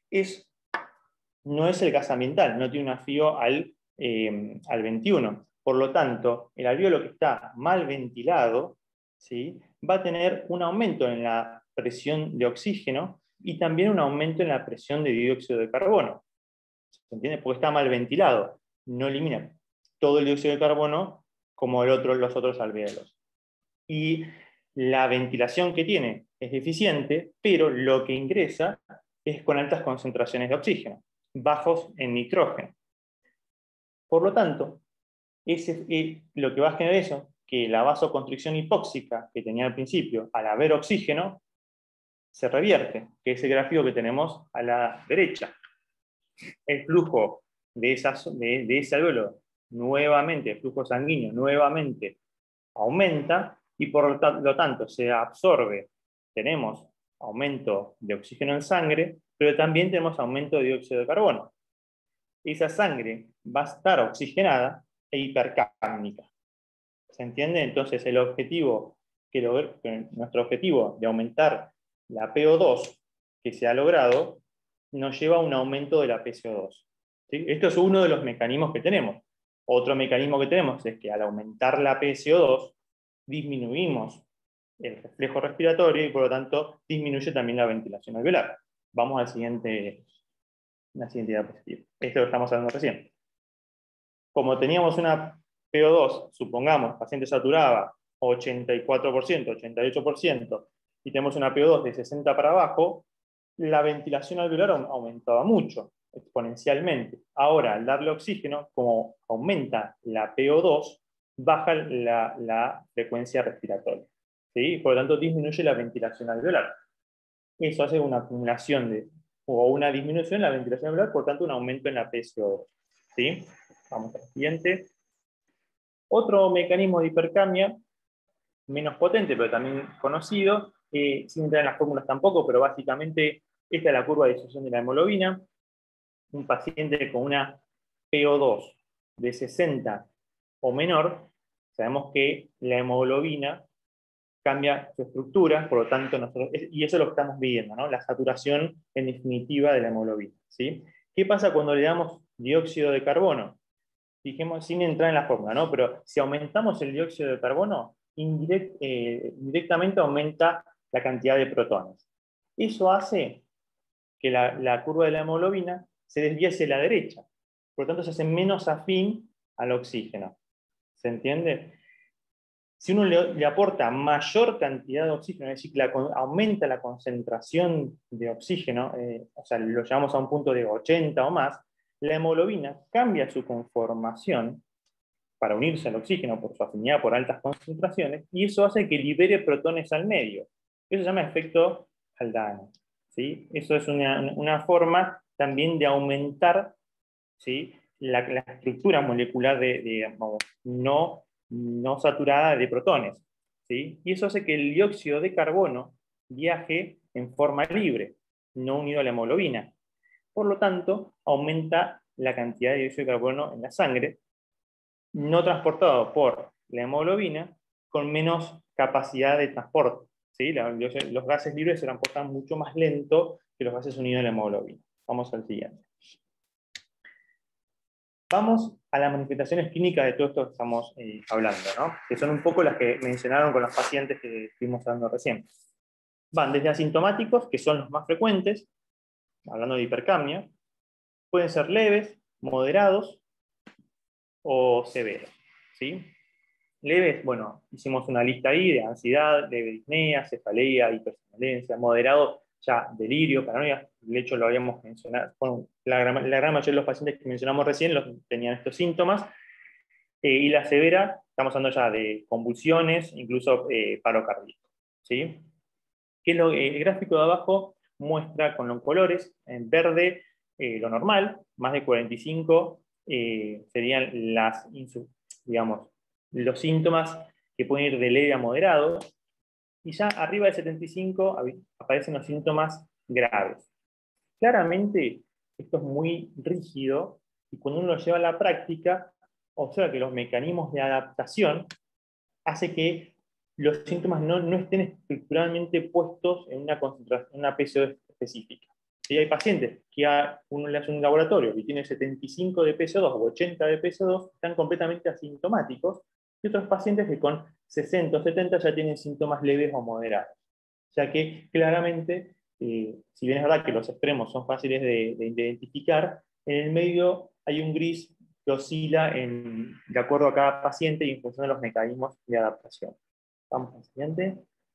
no es el gas ambiental, no tiene una FIO al 21. Por lo tanto, el alvéolo que está mal ventilado, ¿sí?, va a tener un aumento en la presión de oxígeno y también un aumento en la presión de dióxido de carbono. ¿Se entiende? Porque está mal ventilado. No elimina todo el dióxido de carbono como los otros alvéolos. Y la ventilación que tiene es deficiente, pero lo que ingresa es con altas concentraciones de oxígeno, bajos en nitrógeno. Por lo tanto, lo que va a generar eso, que la vasoconstricción hipóxica que tenía al principio, al haber oxígeno, se revierte, que es el gráfico que tenemos a la derecha. El flujo de ese alvéolo nuevamente, el flujo sanguíneo nuevamente aumenta, y por lo tanto se absorbe. Tenemos aumento de oxígeno en sangre, pero también tenemos aumento de dióxido de carbono. Esa sangre va a estar oxigenada e hipercápnica. ¿Se entiende? Entonces nuestro objetivo de aumentar la PO2 que se ha logrado nos lleva a un aumento de la PCO2. ¿Sí? Esto es uno de los mecanismos que tenemos. Otro mecanismo que tenemos es que al aumentar la PCO2 disminuimos el reflejo respiratorio y por lo tanto disminuye también la ventilación alveolar. Vamos a la siguiente diapositiva. Esto lo estamos hablando recién. Como teníamos una PO2, supongamos, paciente saturaba 84%, 88%, y tenemos una PO2 de 60 para abajo, la ventilación alveolar aumentaba mucho, exponencialmente. Ahora, al darle oxígeno, como aumenta la PO2, baja la frecuencia respiratoria, ¿sí? Por lo tanto, disminuye la ventilación alveolar. Eso hace una acumulación o una disminución en la ventilación alveolar, por tanto, un aumento en la PCO2, ¿sí? Vamos al siguiente. Otro mecanismo de hipercapnia, menos potente, pero también conocido, sin entrar en las fórmulas tampoco, pero básicamente esta es la curva de disociación de la hemoglobina. Un paciente con una PO2 de 60 o menor, sabemos que la hemoglobina cambia su estructura, por lo tanto, y eso es lo que estamos viendo, ¿no? La saturación en definitiva de la hemoglobina, ¿sí? ¿Qué pasa cuando le damos dióxido de carbono? fijemos, sin entrar en la fórmula, ¿no? Pero si aumentamos el dióxido de carbono, directamente aumenta la cantidad de protones. Eso hace que la curva de la hemoglobina se desvíe hacia la derecha. Por lo tanto, se hace menos afín al oxígeno. ¿Se entiende? Si uno le aporta mayor cantidad de oxígeno, es decir, que aumenta la concentración de oxígeno, o sea, lo llevamos a un punto de 80 o más, la hemoglobina cambia su conformación para unirse al oxígeno por su afinidad por altas concentraciones, y eso hace que libere protones al medio. Eso se llama efecto Haldane, ¿sí? Eso es una forma también de aumentar, ¿sí?, la estructura molecular no saturada de protones, ¿sí? Y eso hace que el dióxido de carbono viaje en forma libre, no unido a la hemoglobina. Por lo tanto, aumenta la cantidad de dióxido de carbono en la sangre, no transportado por la hemoglobina, con menos capacidad de transporte, ¿sí? Los gases libres se transportan mucho más lento que los gases unidos a la hemoglobina. Vamos al siguiente. Vamos a las manifestaciones clínicas de todo esto que estamos hablando, ¿no? Que son un poco las que mencionaron con los pacientes que estuvimos hablando recién. Van desde asintomáticos, que son los más frecuentes, hablando de hipercapnia, pueden ser leves, moderados o severos, ¿sí? Leves, bueno, hicimos una lista ahí de ansiedad, leve disnea, cefalea, hipersomnolencia. Moderado, ya delirio, paranoia. De hecho, lo habíamos mencionado. Bueno, la gran mayoría de los pacientes que mencionamos recién tenían estos síntomas. Y la severa, estamos hablando ya de convulsiones, incluso paro cardíaco, ¿sí? El gráfico de abajo muestra con los colores, en verde lo normal, más de 45 serían digamos, los síntomas que pueden ir de leve a moderado, y ya arriba de 75 aparecen los síntomas graves. Claramente esto es muy rígido, y cuando uno lo lleva a la práctica, observa que los mecanismos de adaptación hacen que los síntomas no estén estructuralmente puestos en una concentración, una PCO específica. Si hay pacientes que uno le hace un laboratorio y tiene 75 de PCO2 o 80 de PCO2, están completamente asintomáticos, y otros pacientes que con 60 o 70 ya tienen síntomas leves o moderados. O sea que claramente, si bien es verdad que los extremos son fáciles de identificar, en el medio hay un gris que oscila de acuerdo a cada paciente y en función de los mecanismos de adaptación. Vamos al siguiente.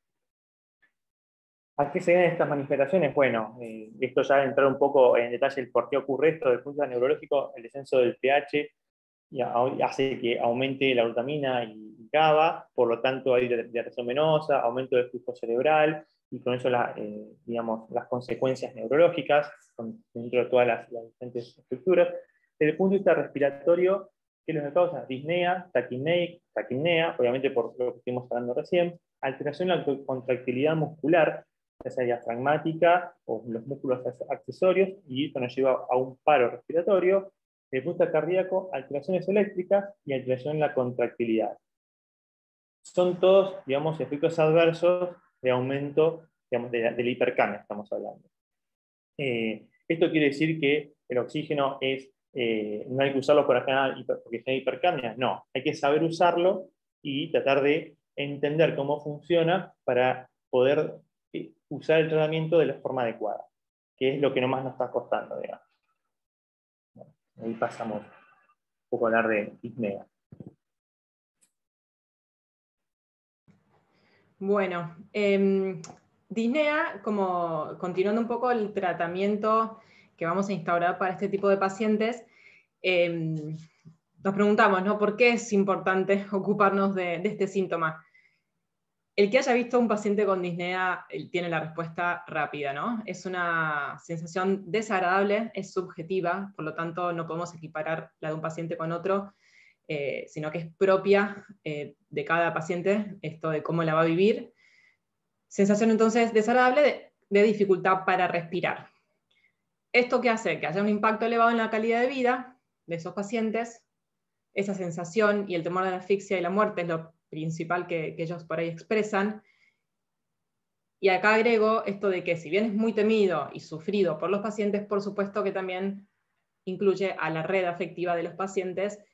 ¿A qué se deben estas manifestaciones? Bueno, esto ya entrar un poco en detalle el por qué ocurre esto desde el punto de vista neurológico. El descenso del pH hace que aumente la glutamina y GABA, por lo tanto hay dilatación venosa, aumento del flujo cerebral, y con eso digamos, las consecuencias neurológicas dentro de todas las diferentes estructuras. Desde el punto de vista respiratorio, ¿qué es lo que causa? Disnea, taquipnea, obviamente por lo que estuvimos hablando recién, alteración en la contractilidad muscular, ya sea diafragmática o los músculos accesorios, y esto nos lleva a un paro respiratorio. Desde el punto de vista cardíaco, alteraciones eléctricas y alteración en la contractilidad. Son todos, digamos, efectos adversos de aumento, digamos, de la hipercapnia, estamos hablando. Esto quiere decir que el oxígeno no hay que usarlo porque genera hipercapnia. No, hay que saber usarlo y tratar de entender cómo funciona para poder usar el tratamiento de la forma adecuada, que es lo que nomás nos está costando, digamos. Bueno, ahí pasamos un poco a hablar de disnea. Bueno, disnea, como continuando un poco el tratamiento que vamos a instaurar para este tipo de pacientes, nos preguntamos, ¿no? ¿Por qué es importante ocuparnos de este síntoma? El que haya visto a un paciente con disnea tiene la respuesta rápida, ¿no? Es una sensación desagradable, es subjetiva, por lo tanto no podemos equiparar la de un paciente con otro, sino que es propia de cada paciente, esto de cómo la va a vivir. Sensación entonces desagradable de dificultad para respirar. ¿Esto qué hace? Que haya un impacto elevado en la calidad de vida de esos pacientes. Esa sensación y el temor a la asfixia y la muerte es lo principal que ellos por ahí expresan. Y acá agrego esto de que si bien es muy temido y sufrido por los pacientes, por supuesto que también incluye a la red afectiva de los pacientes,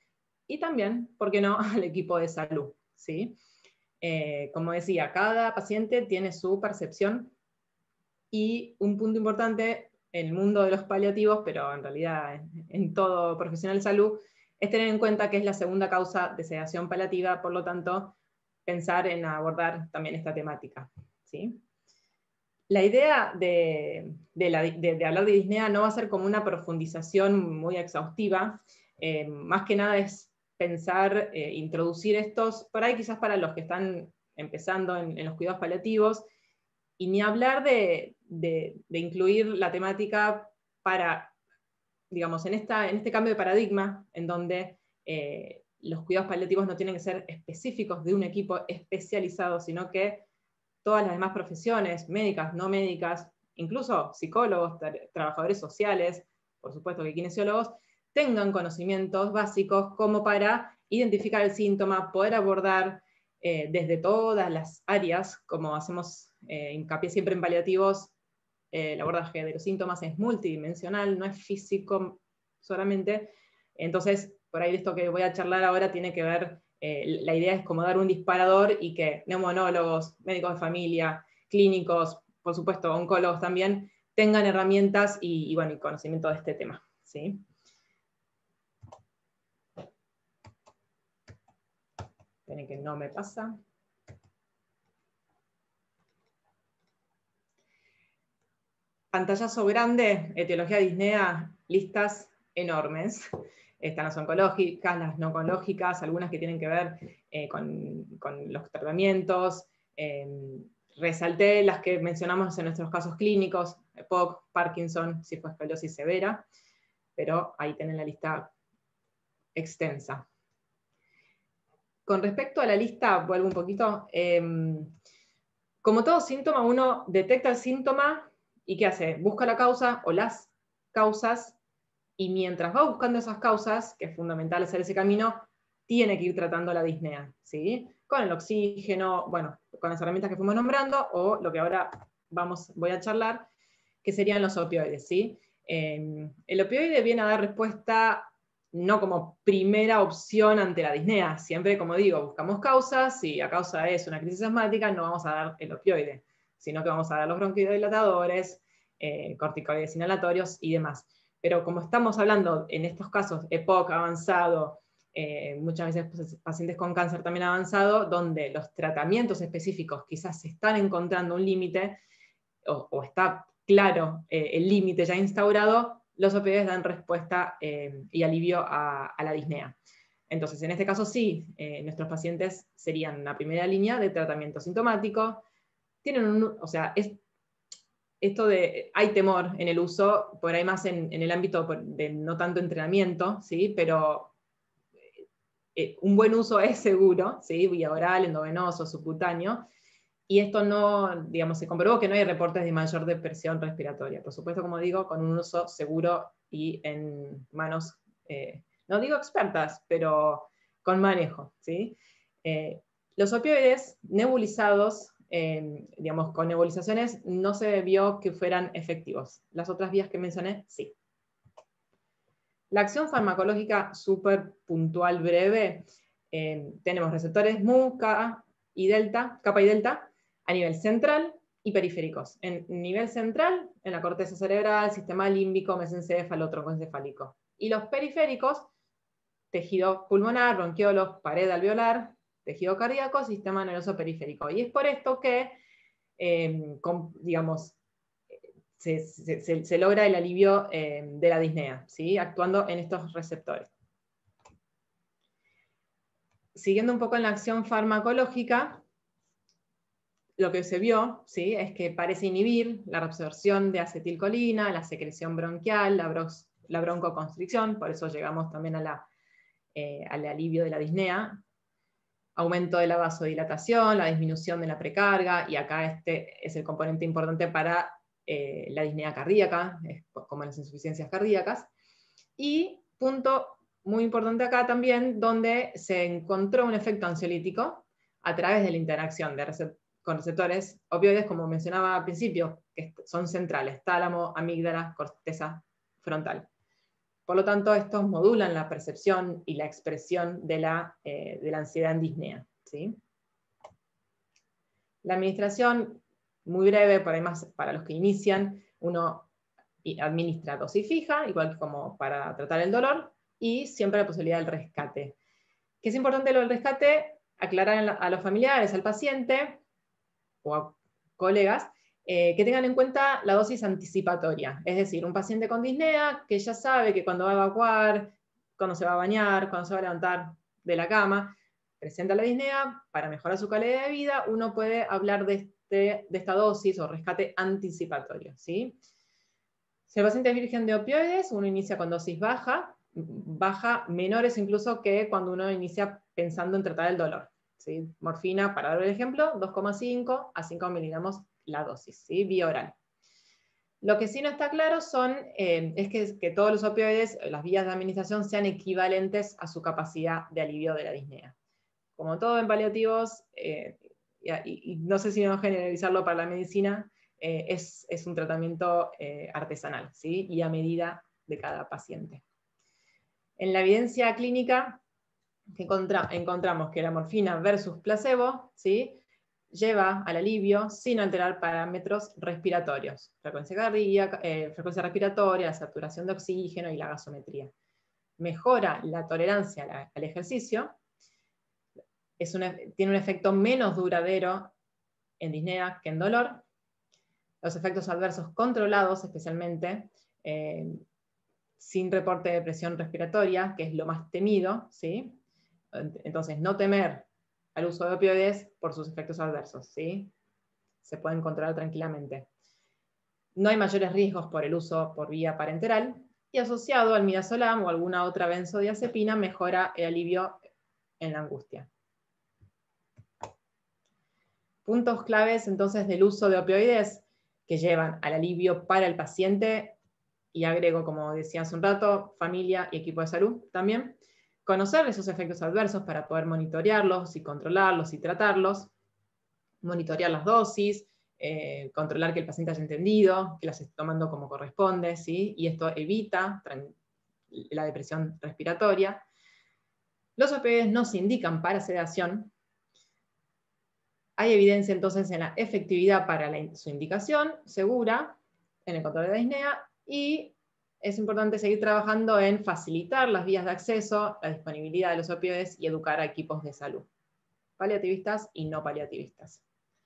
y también, ¿por qué no?, al equipo de salud, ¿sí? Como decía, cada paciente tiene su percepción, y un punto importante en el mundo de los paliativos, pero en realidad en todo profesional de salud, es tener en cuenta que es la segunda causa de sedación paliativa, por lo tanto, pensar en abordar también esta temática, ¿sí? La idea de hablar de disnea no va a ser como una profundización muy exhaustiva, más que nada es pensar, introducir estos, por ahí quizás para los que están empezando en los cuidados paliativos, y ni hablar de incluir la temática para, digamos, en este cambio de paradigma, en donde los cuidados paliativos no tienen que ser específicos de un equipo especializado, sino que todas las demás profesiones, médicas, no médicas, incluso psicólogos, trabajadores sociales, por supuesto que kinesiólogos, tengan conocimientos básicos como para identificar el síntoma, poder abordar desde todas las áreas, como hacemos hincapié siempre en paliativos, el abordaje de los síntomas es multidimensional, no es físico solamente. Entonces, por ahí de esto que voy a charlar ahora tiene que ver, la idea es como dar un disparador y que neumonólogos, médicos de familia, clínicos, por supuesto, oncólogos también, tengan herramientas y bueno, y conocimiento de este tema, ¿sí? Esperen que no me pasa. Pantallazo grande, etiología de disnea, listas enormes. Están las oncológicas, las no oncológicas, algunas que tienen que ver con los tratamientos. Resalté las que mencionamos en nuestros casos clínicos, EPOC, Parkinson, cifoesclerosis severa, pero ahí tienen la lista extensa. Con respecto a la lista, vuelvo un poquito, como todo síntoma, uno detecta el síntoma y ¿qué hace? Busca la causa o las causas, y mientras va buscando esas causas, que es fundamental hacer ese camino, tiene que ir tratando la disnea, ¿sí? Con el oxígeno, bueno, con las herramientas que fuimos nombrando, o lo que ahora voy a charlar, que serían los opioides, ¿sí? El opioide viene a dar respuesta no como primera opción ante la disnea, siempre, como digo, buscamos causas, si la causa es una crisis asmática, no vamos a dar el opioide, sino que vamos a dar los bronquodilatadores, corticoides inhalatorios y demás. Pero como estamos hablando en estos casos, EPOC avanzado, muchas veces pacientes con cáncer también avanzado, donde los tratamientos específicos quizás se están encontrando un límite, o está claro el límite ya instaurado, los opioides dan respuesta y alivio a la disnea. Entonces, en este caso sí, nuestros pacientes serían la primera línea de tratamiento sintomático. Tienen o sea, esto de, hay temor en el uso, por ahí más en el ámbito de no tanto entrenamiento, ¿sí? Pero un buen uso es seguro, ¿sí? Vía oral, endovenoso, subcutáneo, y esto no, digamos, se comprobó que no hay reportes de mayor depresión respiratoria. Por supuesto, como digo, con un uso seguro y en manos, no digo expertas, pero con manejo, ¿sí? Los opioides nebulizados, digamos, con nebulizaciones, no se vio que fueran efectivos. Las otras vías que mencioné, sí. La acción farmacológica súper puntual, breve, tenemos receptores Mu, K y delta, kappa y delta, a nivel central y periféricos. En nivel central, en la corteza cerebral, sistema límbico, mesencéfalo, troncoencefálico. Y los periféricos, tejido pulmonar, bronquiolos, pared alveolar, tejido cardíaco, sistema nervioso periférico. Y es por esto que, digamos, se logra el alivio de la disnea, ¿sí? Actuando en estos receptores. Siguiendo un poco en la acción farmacológica, lo que se vio, ¿sí?, es que parece inhibir la reabsorción de acetilcolina, la secreción bronquial, la broncoconstricción, por eso llegamos también al alivio de la disnea, aumento de la vasodilatación, la disminución de la precarga, y acá este es el componente importante para la disnea cardíaca, como las insuficiencias cardíacas. Y punto muy importante acá también, donde se encontró un efecto ansiolítico a través de la interacción con receptores opioides, como mencionaba al principio, que son centrales: tálamo, amígdala, corteza frontal. Por lo tanto, estos modulan la percepción y la expresión de la ansiedad en disnea, ¿sí? La administración, muy breve, para los que inician, uno administra dosis fija, igual que como para tratar el dolor, y siempre la posibilidad del rescate. Que es importante lo del rescate, aclarar a los familiares, al paciente o a colegas, que tengan en cuenta la dosis anticipatoria. Es decir, un paciente con disnea que ya sabe que cuando va a evacuar, cuando se va a bañar, cuando se va a levantar de la cama, presenta la disnea, para mejorar su calidad de vida, uno puede hablar de esta dosis o rescate anticipatorio, ¿sí? Si el paciente es virgen de opioides, uno inicia con dosis baja, menores incluso que cuando uno inicia pensando en tratar el dolor, ¿sí? Morfina, para dar el ejemplo, 2,5 a 5 miligramos la dosis, ¿sí? Vía oral. Lo que sí no está claro es que todos los opioides, las vías de administración, sean equivalentes a su capacidad de alivio de la disnea. Como todo en paliativos, y no sé si no generalizarlo para la medicina, es un tratamiento artesanal, ¿sí? Y a medida de cada paciente. En la evidencia clínica encontramos que la morfina versus placebo, ¿sí? Lleva al alivio sin alterar parámetros respiratorios, frecuencia cardíaca, frecuencia respiratoria, la saturación de oxígeno y la gasometría. Mejora la tolerancia al ejercicio, tiene un efecto menos duradero en disnea que en dolor. Los efectos adversos controlados, especialmente, sin reporte de presión respiratoria, que es lo más temido, ¿sí? Entonces, no temer al uso de opioides por sus efectos adversos, ¿sí? Se pueden controlar tranquilamente. No hay mayores riesgos por el uso por vía parenteral, y asociado al midazolam o alguna otra benzodiazepina, mejora el alivio en la angustia. Puntos claves entonces del uso de opioides que llevan al alivio para el paciente, y agrego, como decía hace un rato, familia y equipo de salud también. Conocer esos efectos adversos para poder monitorearlos y controlarlos y tratarlos. Monitorear las dosis, controlar que el paciente haya entendido, que las esté tomando como corresponde, ¿sí? Y esto evita la depresión respiratoria. Los opioides no se indican para sedación. Hay evidencia entonces en la efectividad para su indicación segura en el control de la disnea, y es importante seguir trabajando en facilitar las vías de acceso, la disponibilidad de los opioides y educar a equipos de salud, paliativistas y no paliativistas.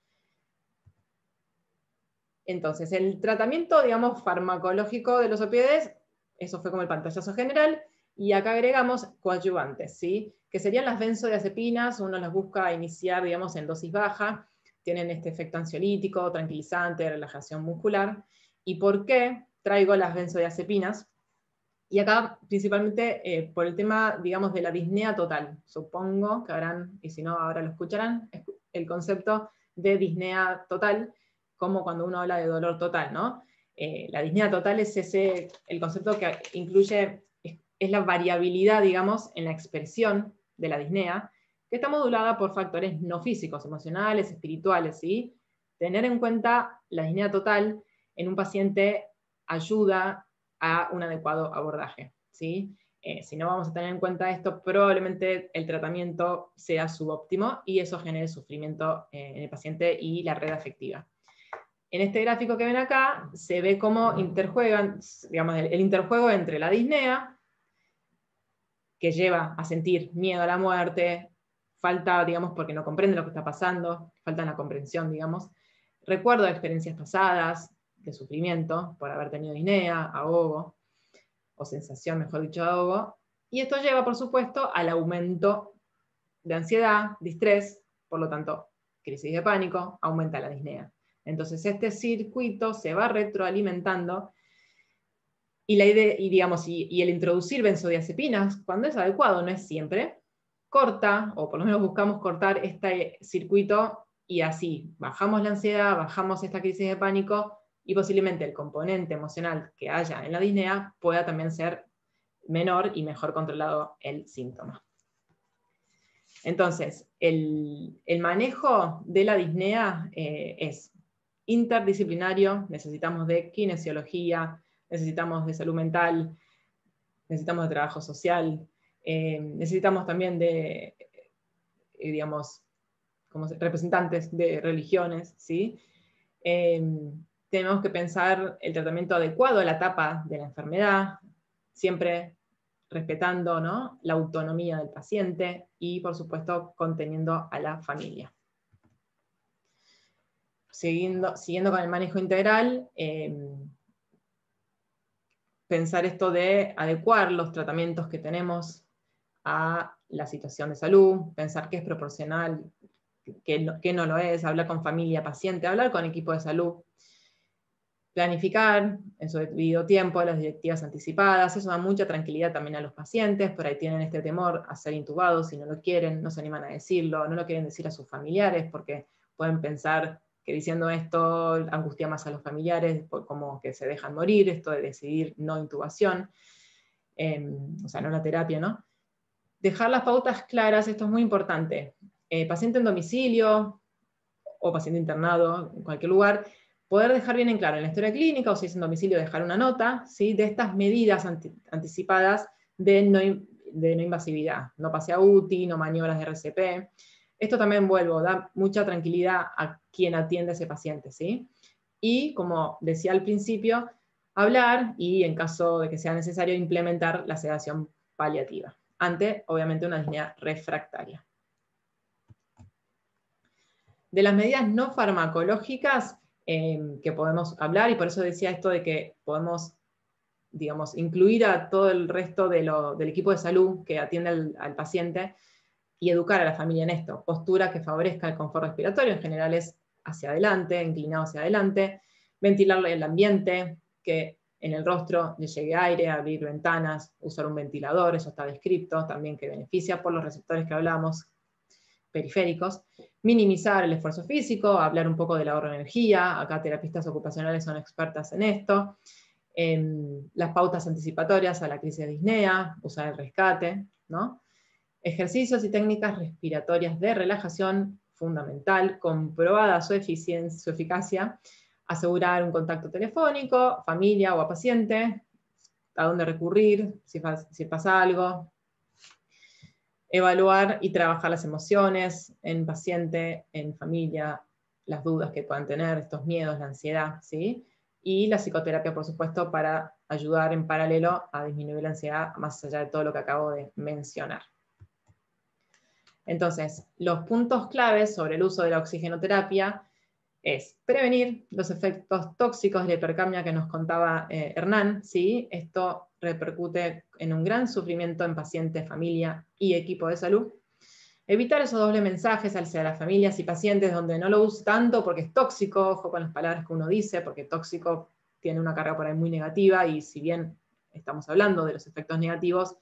Entonces, el tratamiento, digamos, farmacológico de los opioides, eso fue como el pantallazo general, y acá agregamos coadyuvantes, ¿sí? Que serían las benzodiazepinas. Uno las busca iniciar, digamos, en dosis baja, tienen este efecto ansiolítico, tranquilizante, relajación muscular. ¿Y por qué traigo las benzodiazepinas? Y acá, principalmente, por el tema, digamos, de la disnea total. Supongo que habrán, y si no, ahora lo escucharán, el concepto de disnea total, como cuando uno habla de dolor total, ¿no? La disnea total es el concepto que incluye, es la variabilidad, digamos, en la expresión de la disnea, que está modulada por factores no físicos, emocionales, espirituales, ¿sí? Tener en cuenta la disnea total en un paciente ayuda a un adecuado abordaje, ¿sí? Si no vamos a tener en cuenta esto, probablemente el tratamiento sea subóptimo y eso genere sufrimiento en el paciente y la red afectiva. En este gráfico que ven acá, se ve cómo interjuegan, digamos, el interjuego entre la disnea, que lleva a sentir miedo a la muerte, falta, digamos, porque no comprende lo que está pasando, falta en la comprensión, digamos, recuerdo de experiencias pasadas, de sufrimiento, por haber tenido disnea, ahogo, o sensación, mejor dicho, de ahogo, y esto lleva, por supuesto, al aumento de ansiedad, de estrés, por lo tanto, crisis de pánico, aumenta la disnea. Entonces este circuito se va retroalimentando, y el introducir benzodiazepinas, cuando es adecuado, no es siempre, corta, o por lo menos buscamos cortar este circuito, y así bajamos la ansiedad, bajamos esta crisis de pánico, y posiblemente el componente emocional que haya en la disnea pueda también ser menor y mejor controlado el síntoma. Entonces, el manejo de la disnea es interdisciplinario, necesitamos de kinesiología, necesitamos de salud mental, necesitamos de trabajo social, necesitamos también de, digamos, como representantes de religiones, ¿sí? Tenemos que pensar el tratamiento adecuado a la etapa de la enfermedad, siempre respetando, ¿no?, la autonomía del paciente y, por supuesto, conteniendo a la familia. Siguiendo con el manejo integral, pensar esto de adecuar los tratamientos que tenemos a la situación de salud, pensar qué es proporcional, qué no lo es, hablar con familia, paciente, hablar con equipo de salud, planificar en su debido tiempo las directivas anticipadas. Eso da mucha tranquilidad también a los pacientes, por ahí tienen este temor a ser intubados, si no lo quieren, no se animan a decirlo, no lo quieren decir a sus familiares, porque pueden pensar que diciendo esto angustia más a los familiares, como que se dejan morir, esto de decidir no intubación, o sea, no la terapia, ¿no? Dejar las pautas claras, esto es muy importante. Paciente en domicilio o paciente internado en cualquier lugar, poder dejar bien en claro en la historia clínica, o si es en domicilio, dejar una nota, ¿sí?, de estas medidas anticipadas de no invasividad. No pase a UTI, no maniobras de RCP. Esto también, da mucha tranquilidad a quien atiende a ese paciente, ¿sí? Y, como decía al principio, hablar y, en caso de que sea necesario, implementar la sedación paliativa, ante, obviamente, una disnea refractaria. De las medidas no farmacológicas que podemos hablar, y por eso decía esto de que podemos, digamos, incluir a todo el resto del equipo de salud que atiende al paciente y educar a la familia en esto. Postura que favorezca el confort respiratorio, en general es hacia adelante, inclinado hacia adelante, ventilar el ambiente, que en el rostro le llegue aire, abrir ventanas, usar un ventilador, eso está descrito, también que beneficia por los receptores que hablamos, periféricos, minimizar el esfuerzo físico, hablar un poco del ahorro de energía, acá terapistas ocupacionales son expertas en esto, las pautas anticipatorias a la crisis de disnea, usar el rescate, ¿no? Ejercicios y técnicas respiratorias de relajación, fundamental, comprobada su eficacia, asegurar un contacto telefónico, familia o a paciente, a dónde recurrir, si pasa algo, evaluar y trabajar las emociones en paciente, en familia, las dudas que puedan tener, estos miedos, la ansiedad, ¿sí? Y la psicoterapia, por supuesto, para ayudar en paralelo a disminuir la ansiedad, más allá de todo lo que acabo de mencionar. Entonces, los puntos claves sobre el uso de la oxigenoterapia es prevenir los efectos tóxicos de la hipercapnia que nos contaba Hernán, ¿sí? Esto repercute en un gran sufrimiento en pacientes, familia y equipo de salud. Evitar esos dobles mensajes hacia las familias y pacientes donde no lo use tanto porque es tóxico, ojo con las palabras que uno dice, porque tóxico tiene una carga por ahí muy negativa, y si bien estamos hablando de los efectos negativos,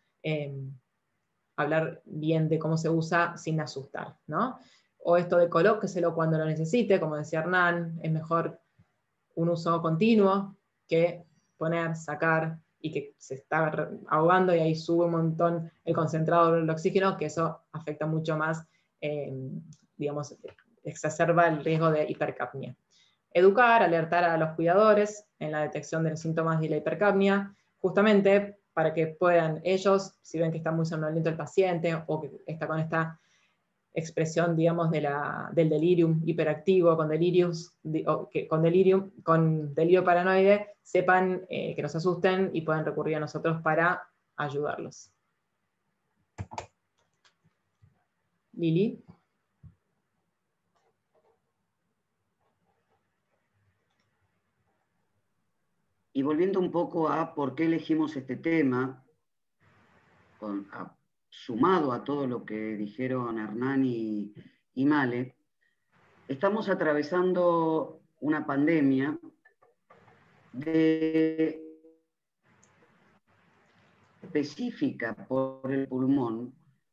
hablar bien de cómo se usa sin asustar, ¿no? O esto de colóqueselo cuando lo necesite, como decía Hernán, es mejor un uso continuo que poner, sacar, y que se está ahogando y ahí sube un montón el concentrado del oxígeno, que eso afecta mucho más, digamos, exacerba el riesgo de hipercapnia. Educar, alertar a los cuidadores en la detección de los síntomas de la hipercapnia, justamente para que puedan ellos, si ven que está muy somnoliento el paciente o que está con esta expresión, digamos, del delirium hiperactivo, con delirio paranoide, sepan que nos asusten y puedan recurrir a nosotros para ayudarlos. Lili. Y volviendo un poco a por qué elegimos este tema, sumado a todo lo que dijeron Hernán y Male, estamos atravesando una pandemia específica por el pulmón,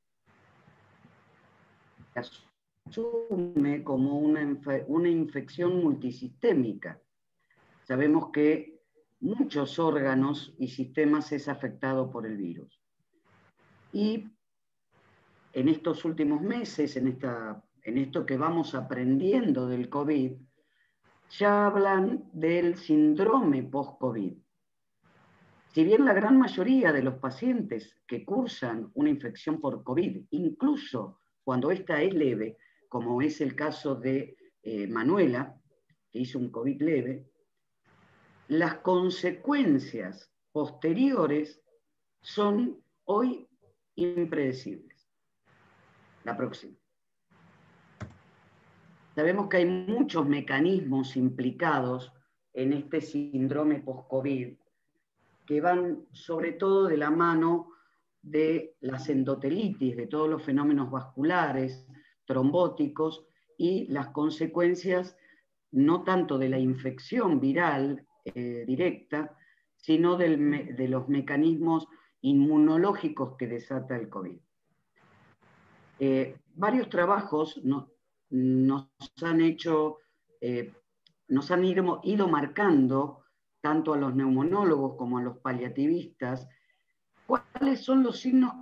que asume como una infección multisistémica. Sabemos que muchos órganos y sistemas es afectado por el virus. Y en estos últimos meses, en esto que vamos aprendiendo del COVID, ya hablan del síndrome post-COVID. Si bien la gran mayoría de los pacientes que cursan una infección por COVID, incluso cuando esta es leve, como es el caso de Manuela, que hizo un COVID leve, las consecuencias posteriores son hoy impredecibles. La próxima. Sabemos que hay muchos mecanismos implicados en este síndrome post-COVID que van sobre todo de la mano de las endotelitis, de todos los fenómenos vasculares, trombóticos y las consecuencias no tanto de la infección viral directa, sino de los mecanismos inmunológicos que desata el COVID. Varios trabajos nos han ido marcando, tanto a los neumonólogos como a los paliativistas, cuáles son los signos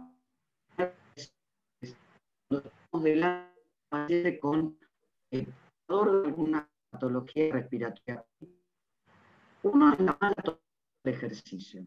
de la paciente con alguna patología respiratoria. Uno es la mala tolerancia al ejercicio.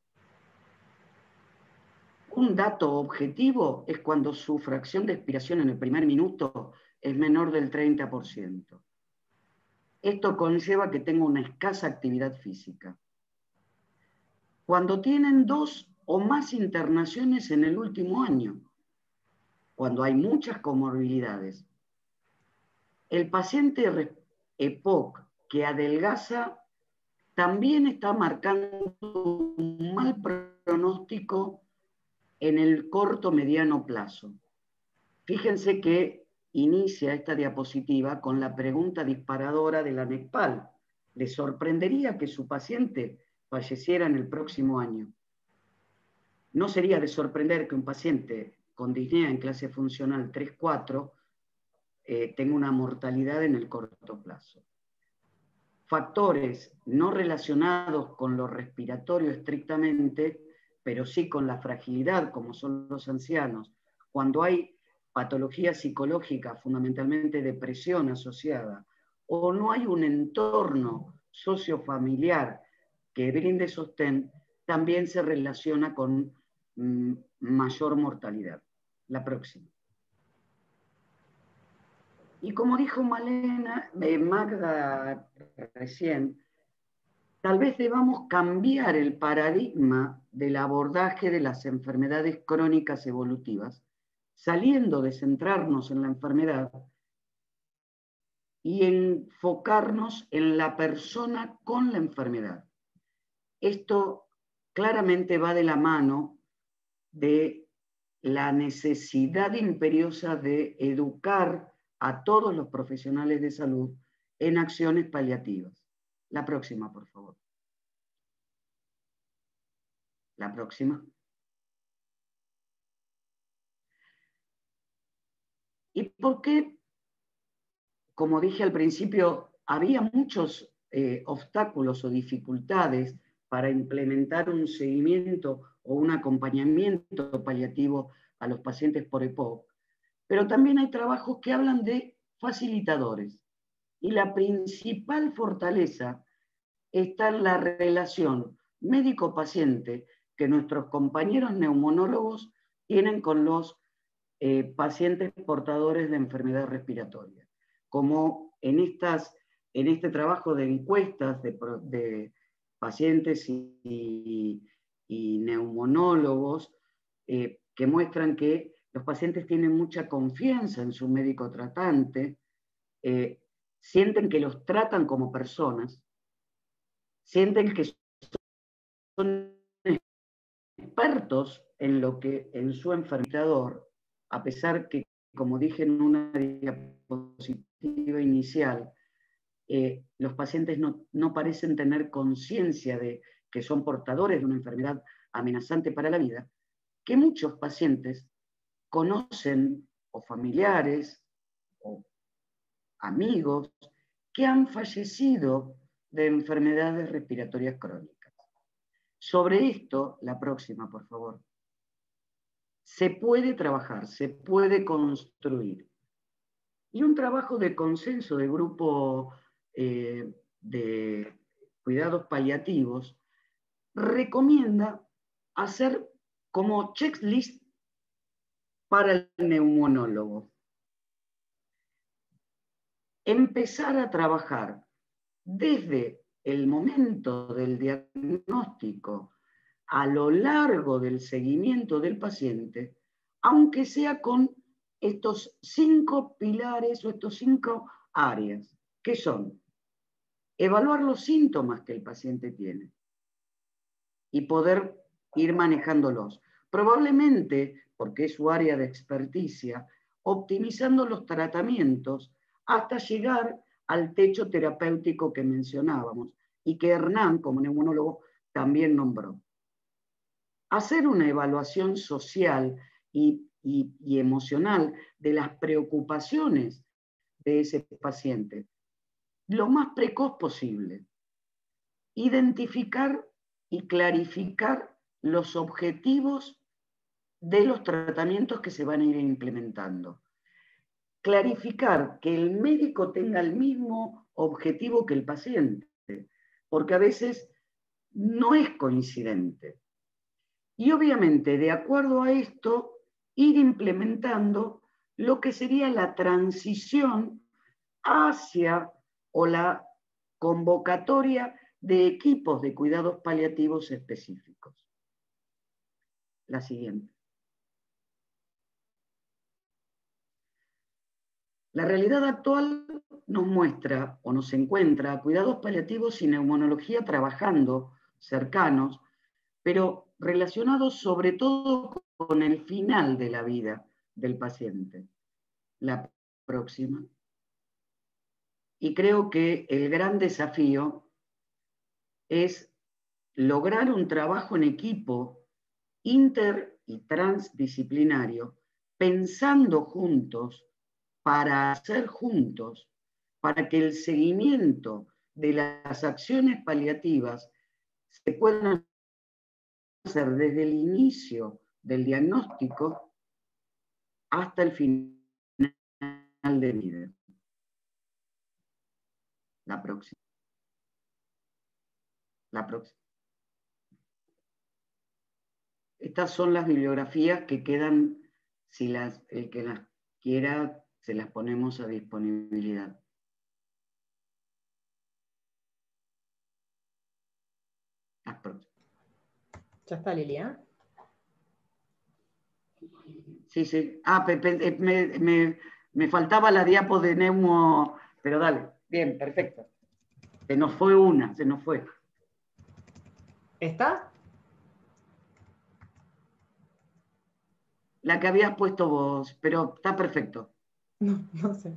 Un dato objetivo es cuando su fracción de expiración en el primer minuto es menor del 30%. Esto conlleva que tenga una escasa actividad física. Cuando tienen 2 o más internaciones en el último año, cuando hay muchas comorbilidades, el paciente EPOC que adelgaza también está marcando un mal pronóstico en el corto-mediano plazo. Fíjense que inicia esta diapositiva con la pregunta disparadora de la NECPAL. ¿Le sorprendería que su paciente falleciera en el próximo año? No sería de sorprender que un paciente con disnea en clase funcional 3-4 tenga una mortalidad en el corto plazo. Factores no relacionados con lo respiratorio estrictamente, pero sí con la fragilidad, como son los ancianos, cuando hay patología psicológica, fundamentalmente depresión asociada, o no hay un entorno sociofamiliar que brinde sostén, también se relaciona con mayor mortalidad. La próxima. Y como dijo Magda recién, tal vez debamos cambiar el paradigma del abordaje de las enfermedades crónicas evolutivas, saliendo de centrarnos en la enfermedad y enfocarnos en la persona con la enfermedad. Esto claramente va de la mano de la necesidad imperiosa de educar a todos los profesionales de salud en acciones paliativas. La próxima, por favor. La próxima. ¿Y por qué? Como dije al principio, había muchos obstáculos o dificultades para implementar un seguimiento o un acompañamiento paliativo a los pacientes por EPOC, pero también hay trabajos que hablan de facilitadores. Y la principal fortaleza está en la relación médico-paciente que nuestros compañeros neumonólogos tienen con los pacientes portadores de enfermedad respiratoria. Como en este trabajo de encuestas de pacientes y neumonólogos que muestran que los pacientes tienen mucha confianza en su médico tratante, sienten que los tratan como personas, sienten que son expertos en su enfermedad, a pesar que, como dije en una diapositiva inicial, los pacientes no parecen tener conciencia de que son portadores de una enfermedad amenazante para la vida, que muchos pacientes conocen o familiares o amigos que han fallecido de enfermedades respiratorias crónicas. Sobre esto, la próxima, por favor. Se puede trabajar, se puede construir. Y un trabajo de consenso de grupo de cuidados paliativos recomienda hacer como checklist para el neumonólogo. Empezar a trabajar desde el momento del diagnóstico a lo largo del seguimiento del paciente, aunque sea con estos 5 pilares o estos 5 áreas, que son evaluar los síntomas que el paciente tiene y poder ir manejándolos. Probablemente, porque es su área de experticia, optimizando los tratamientos hasta llegar al techo terapéutico que mencionábamos y que Hernán, como neumonólogo, también nombró. Hacer una evaluación social y emocional de las preocupaciones de ese paciente lo más precoz posible. Identificar y clarificar los objetivos de los tratamientos que se van a ir implementando. Clarificar que el médico tenga el mismo objetivo que el paciente, porque a veces no es coincidente. Y obviamente, de acuerdo a esto, ir implementando lo que sería la transición hacia o la convocatoria de equipos de cuidados paliativos específicos. La siguiente. La realidad actual nos muestra o nos encuentra a cuidados paliativos y neumonología trabajando cercanos, pero relacionados sobre todo con el final de la vida del paciente. La próxima. Y creo que el gran desafío es lograr un trabajo en equipo inter y transdisciplinario, pensando juntos, para hacer juntos, para que el seguimiento de las acciones paliativas se puedan hacer desde el inicio del diagnóstico hasta el final de vida. La próxima. La próxima. Estas son las bibliografías que quedan, si el que las quiera, se las ponemos a disponibilidad. La próxima. ¿Ya está, Lilia? Sí, sí. Ah, me faltaba la diapo de neumo, pero dale. Bien, perfecto. Se nos fue una, se nos fue. ¿Está? La que habías puesto vos, pero está perfecto. No, no sé.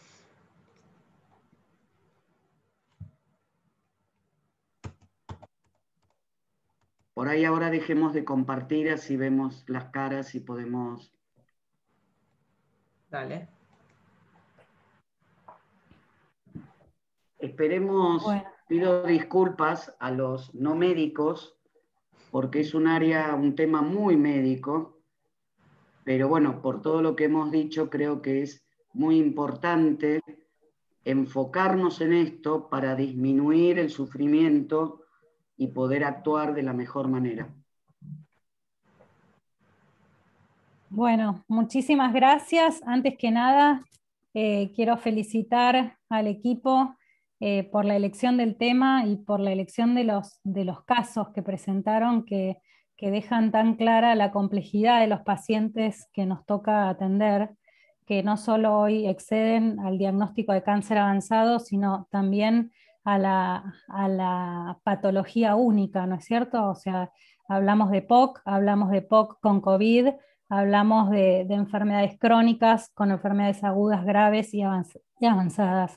Por ahí ahora dejemos de compartir, así vemos las caras y podemos... Dale. Esperemos, Bueno. pido disculpas a los no médicos, porque es un tema muy médico, pero bueno, por todo lo que hemos dicho, creo que es muy importante enfocarnos en esto para disminuir el sufrimiento y poder actuar de la mejor manera. Bueno, muchísimas gracias. Antes que nada, quiero felicitar al equipo por la elección del tema y por la elección de los casos que presentaron que dejan tan clara la complejidad de los pacientes que nos toca atender, que no solo hoy exceden al diagnóstico de cáncer avanzado, sino también a la patología única, ¿no es cierto? O sea, hablamos de POC con COVID, hablamos de enfermedades crónicas con enfermedades agudas graves y avanzadas.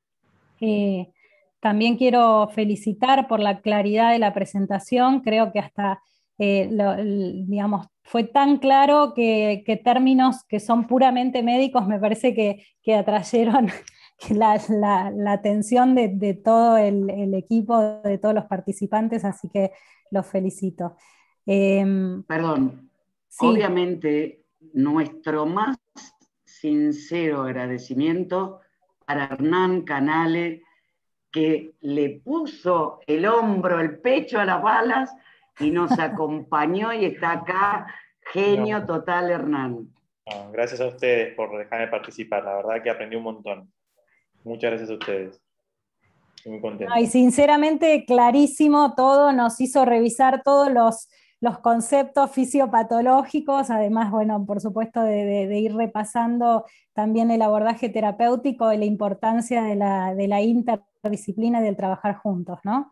También quiero felicitar por la claridad de la presentación. Creo que hasta, digamos, fue tan claro que términos que son puramente médicos me parece que atrayeron la atención de todo el equipo, de todos los participantes, así que los felicito. Perdón, sí. Obviamente nuestro más sincero agradecimiento para Hernán Canale, que le puso el hombro, el pecho a las balas y nos acompañó y está acá. Genio No. total, Hernán. No, gracias a ustedes por dejarme participar, la verdad que aprendí un montón. Muchas gracias a ustedes. Estoy muy contento. Y sinceramente, clarísimo todo, nos hizo revisar todos los conceptos fisiopatológicos, además, bueno, por supuesto, de ir repasando también el abordaje terapéutico y la importancia de la interdisciplina y del trabajar juntos, ¿no?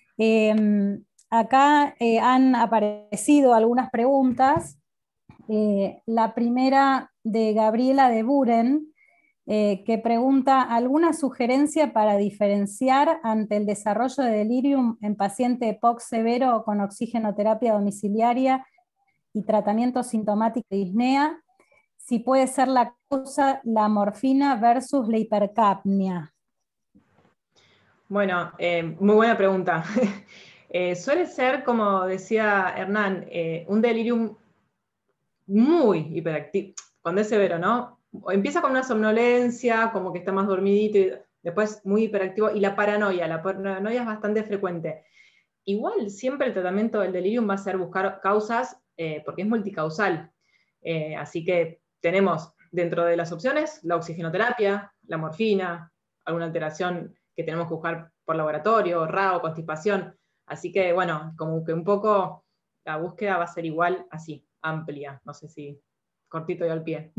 Acá han aparecido algunas preguntas. La primera de Gabriela de Buren, que pregunta, ¿alguna sugerencia para diferenciar ante el desarrollo de delirium en paciente EPOC severo con oxigenoterapia domiciliaria y tratamiento sintomático de disnea? Si puede ser la causa la morfina versus la hipercapnia. Bueno, muy buena pregunta. Suele ser, como decía Hernán, un delirium muy hiperactivo, cuando es severo, ¿no? Empieza con una somnolencia, como que está más dormidito, y después muy hiperactivo, y la paranoia es bastante frecuente. Igual, siempre el tratamiento del delirium va a ser buscar causas, porque es multicausal. Así que tenemos dentro de las opciones la oxigenoterapia, la morfina, alguna alteración que tenemos que buscar por laboratorio, RAO, constipación. Así que, bueno, como que un poco la búsqueda va a ser igual, así, amplia. No sé si cortito y al pie.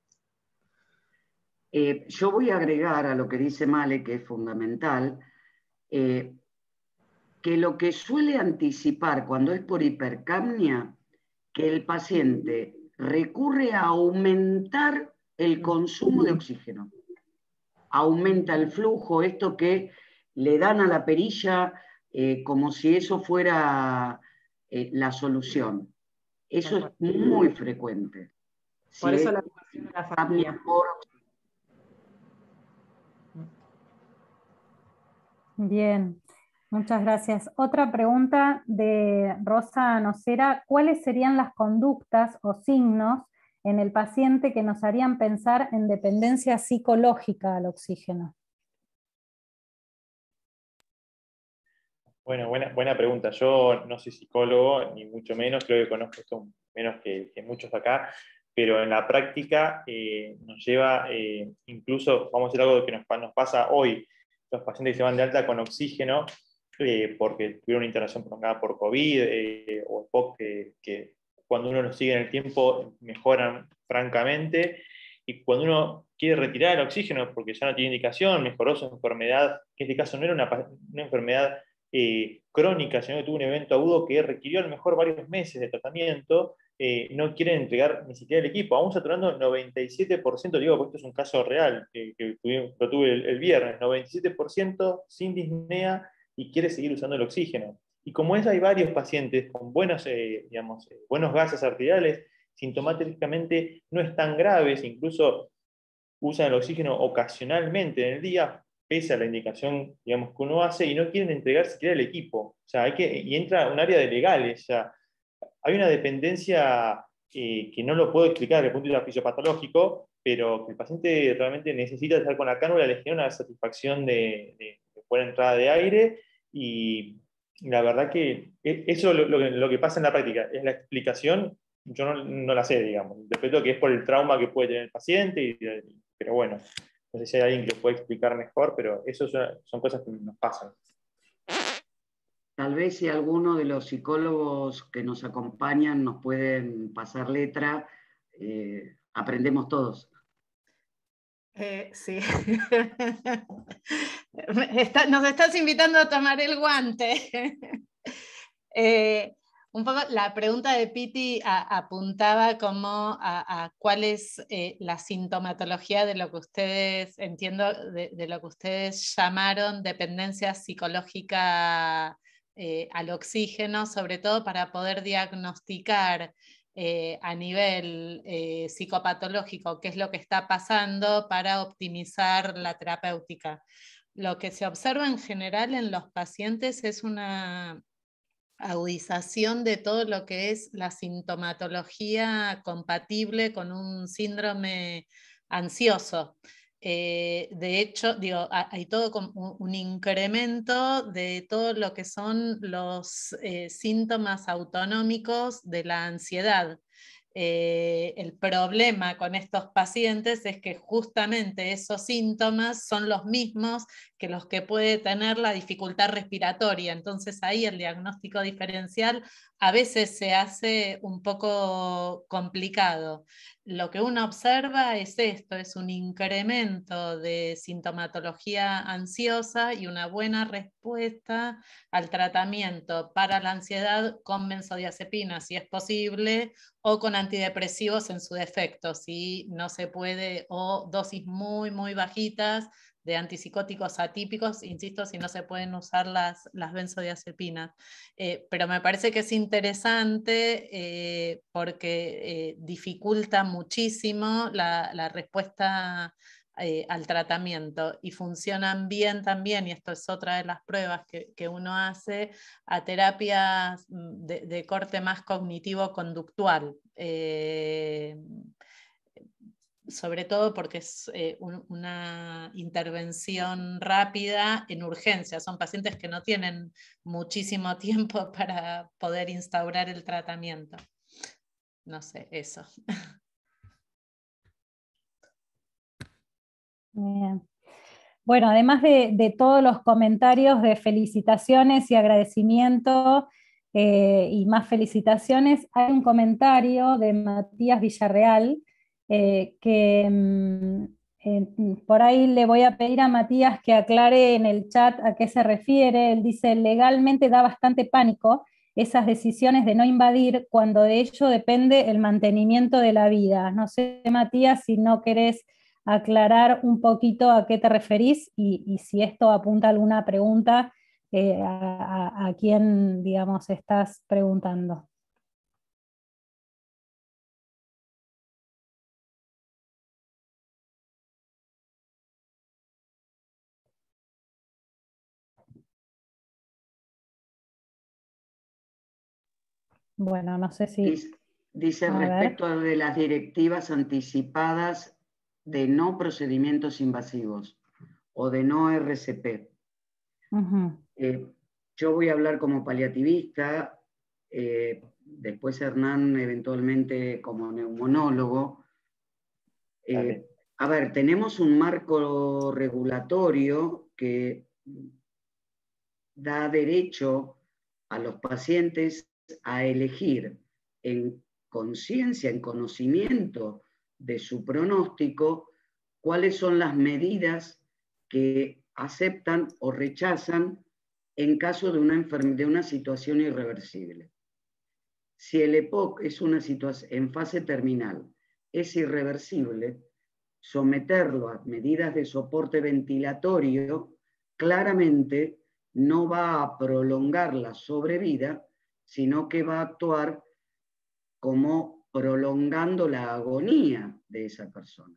Yo voy a agregar a lo que dice Male, que es fundamental, que lo que suele anticipar cuando es por hipercapnia, que el paciente recurre a aumentar el consumo de oxígeno. Aumenta el flujo, esto que le dan a la perilla como si eso fuera la solución. Eso es muy frecuente. Por Si eso es la educación de la familia. Bien, muchas gracias. Otra pregunta de Rosa Nocera, ¿cuáles serían las conductas o signos en el paciente que nos harían pensar en dependencia psicológica al oxígeno? Bueno, buena pregunta. Yo no soy psicólogo, ni mucho menos, creo que conozco esto menos que muchos de acá, pero en la práctica nos lleva, incluso, vamos a decir algo que nos pasa hoy, los pacientes que se van de alta con oxígeno, porque tuvieron una internación prolongada por COVID, o EPOC, que cuando uno los sigue en el tiempo mejoran francamente, y cuando uno quiere retirar el oxígeno porque ya no tiene indicación, mejoró su enfermedad, que en este caso no era una enfermedad crónica, sino que tuvo un evento agudo que requirió a lo mejor varios meses de tratamiento, no quieren entregar ni siquiera el equipo, aún saturando 97%, digo, porque esto es un caso real, que lo tuve el viernes, 97% sin disnea y quiere seguir usando el oxígeno. Y como es, hay varios pacientes con buenos gases arteriales, sintomáticamente no están graves, incluso usan el oxígeno ocasionalmente en el día, pese a la indicación, digamos, que uno hace, y no quieren entregar siquiera el equipo. O sea, y entra un área de legales. Ya. Hay una dependencia que no lo puedo explicar desde el punto de vista fisiopatológico, pero que el paciente realmente necesita estar con la cánula, le genera una satisfacción de buena entrada de aire, y la verdad que eso es lo que pasa en la práctica. Es la explicación, yo no la sé, digamos. Interpreto que es por el trauma que puede tener el paciente, pero bueno, no sé si hay alguien que lo puede explicar mejor, pero eso son cosas que nos pasan. Tal vez si alguno de los psicólogos que nos acompañan nos pueden pasar letra, aprendemos todos. Sí. Nos estás invitando a tomar el guante. Un poco la pregunta de Piti apuntaba como a cuál es la sintomatología de lo que ustedes, entiendo, de lo que ustedes llamaron dependencia psicológica al oxígeno, sobre todo para poder diagnosticar a nivel psicopatológico qué es lo que está pasando para optimizar la terapéutica. Lo que se observa en general en los pacientes es una agudización de todo lo que es la sintomatología compatible con un síndrome ansioso. De hecho, digo, hay todo como un incremento de todo lo que son los síntomas autonómicos de la ansiedad. El problema con estos pacientes es que justamente esos síntomas son los mismos que los que puede tener la dificultad respiratoria. Entonces ahí el diagnóstico diferencial a veces se hace un poco complicado. Lo que uno observa es esto, es un incremento de sintomatología ansiosa y una buena respuesta al tratamiento para la ansiedad con benzodiazepina, si es posible, o con antidepresivos en su defecto, si no se puede, o dosis muy, muy bajitas de antipsicóticos atípicos, insisto, si no se pueden usar las benzodiazepinas. Pero me parece que es interesante porque dificulta muchísimo la respuesta al tratamiento, y funcionan bien también, y esto es otra de las pruebas que uno hace, a terapias de corte más cognitivo-conductual. Sobre todo porque es una intervención rápida en urgencia. Son pacientes que no tienen muchísimo tiempo para poder instaurar el tratamiento. No sé, eso. Bien. Bueno, además de todos los comentarios de felicitaciones y agradecimiento y más felicitaciones, hay un comentario de Matías Villarreal que por ahí le voy a pedir a Matías que aclare en el chat a qué se refiere. Él dice: legalmente da bastante pánico esas decisiones de no invadir cuando de ello depende el mantenimiento de la vida. No sé, Matías, si no querés aclarar un poquito a qué te referís y si esto apunta a alguna pregunta a quién, digamos, estás preguntando. Bueno, no sé si... Dice respecto de las directivas anticipadas de no procedimientos invasivos o de no RCP. Yo voy a hablar como paliativista, después Hernán eventualmente como neumonólogo. A ver, tenemos un marco regulatorio que da derecho a los pacientes a elegir en conciencia, en conocimiento de su pronóstico, cuáles son las medidas que aceptan o rechazan en caso de una situación irreversible. Si el EPOC es una situación en fase terminal, es irreversible, someterlo a medidas de soporte ventilatorio claramente no va a prolongar la sobrevida, sino que va a actuar como prolongando la agonía de esa persona.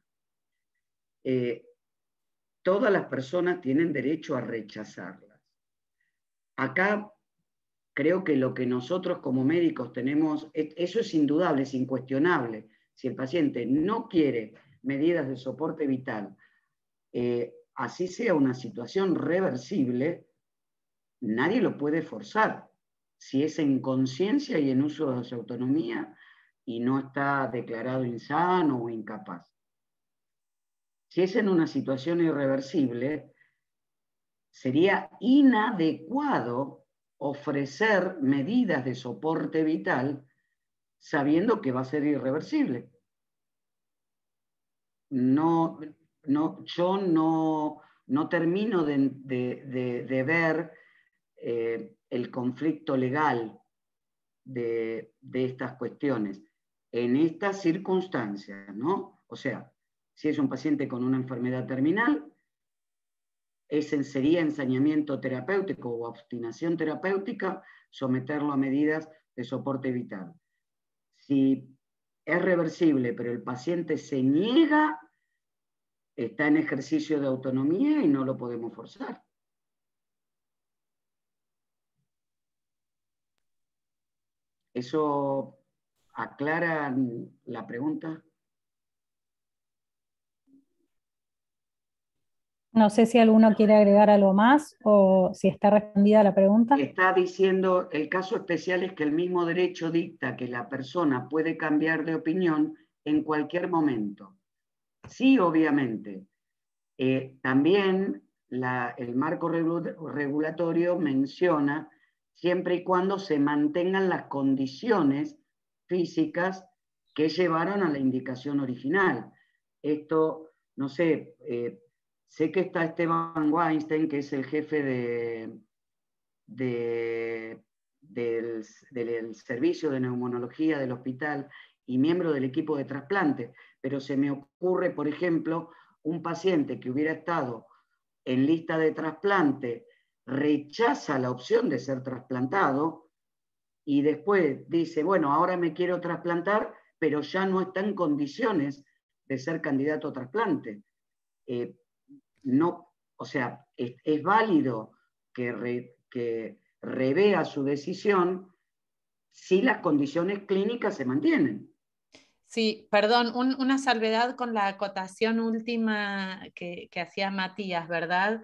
Todas las personas tienen derecho a rechazarlas. Acá creo que lo que nosotros como médicos tenemos, eso es indudable, es incuestionable. Si el paciente no quiere medidas de soporte vital, así sea una situación reversible, nadie lo puede forzar. Si es en conciencia y en uso de su autonomía y no está declarado insano o incapaz. Si es en una situación irreversible, sería inadecuado ofrecer medidas de soporte vital sabiendo que va a ser irreversible. Yo no termino de ver el conflicto legal de estas cuestiones en estas circunstancias, ¿no? O sea, si es un paciente con una enfermedad terminal, sería ensañamiento terapéutico o obstinación terapéutica someterlo a medidas de soporte vital. Si es reversible, pero el paciente se niega, está en ejercicio de autonomía y no lo podemos forzar. ¿Eso aclara la pregunta? No sé si alguno quiere agregar algo más o si está respondida la pregunta. Está diciendo, el caso especial es que el mismo derecho dicta que la persona puede cambiar de opinión en cualquier momento. Sí, obviamente. También el marco regulatorio menciona siempre y cuando se mantengan las condiciones físicas que llevaron a la indicación original. Esto, no sé, sé que está Esteban Weinstein, que es el jefe del servicio de neumonología del hospital y miembro del equipo de trasplante, pero se me ocurre, por ejemplo, un paciente que hubiera estado en lista de trasplante rechaza la opción de ser trasplantado y después dice, bueno, ahora me quiero trasplantar, pero ya no está en condiciones de ser candidato a trasplante. No, o sea, es válido que revea su decisión si las condiciones clínicas se mantienen. Sí, perdón, una salvedad con la acotación última que hacía Matías, ¿verdad?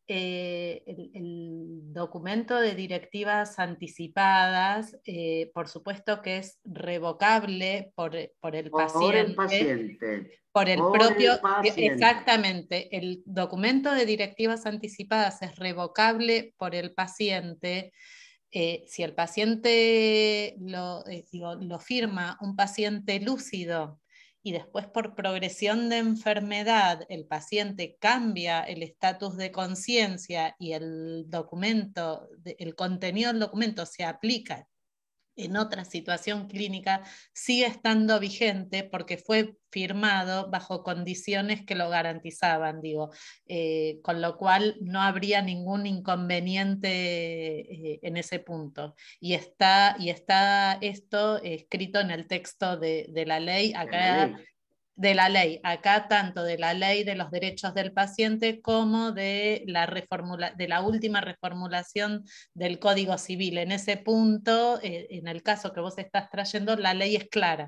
El documento de directivas anticipadas, por supuesto que es revocable por el paciente. Por el paciente. Por el propio, exactamente, el documento de directivas anticipadas es revocable por el paciente. Si el paciente lo firma un paciente lúcido y después por progresión de enfermedad el paciente cambia el estatus de conciencia y el contenido del documento se aplica en otra situación clínica, sigue estando vigente porque fue firmado bajo condiciones que lo garantizaban, con lo cual no habría ningún inconveniente en ese punto. Y está esto escrito en el texto de la ley, acá. De la ley, acá tanto de la ley de los derechos del paciente como de la última reformulación del Código Civil. En ese punto, en el caso que vos estás trayendo, la ley es clara.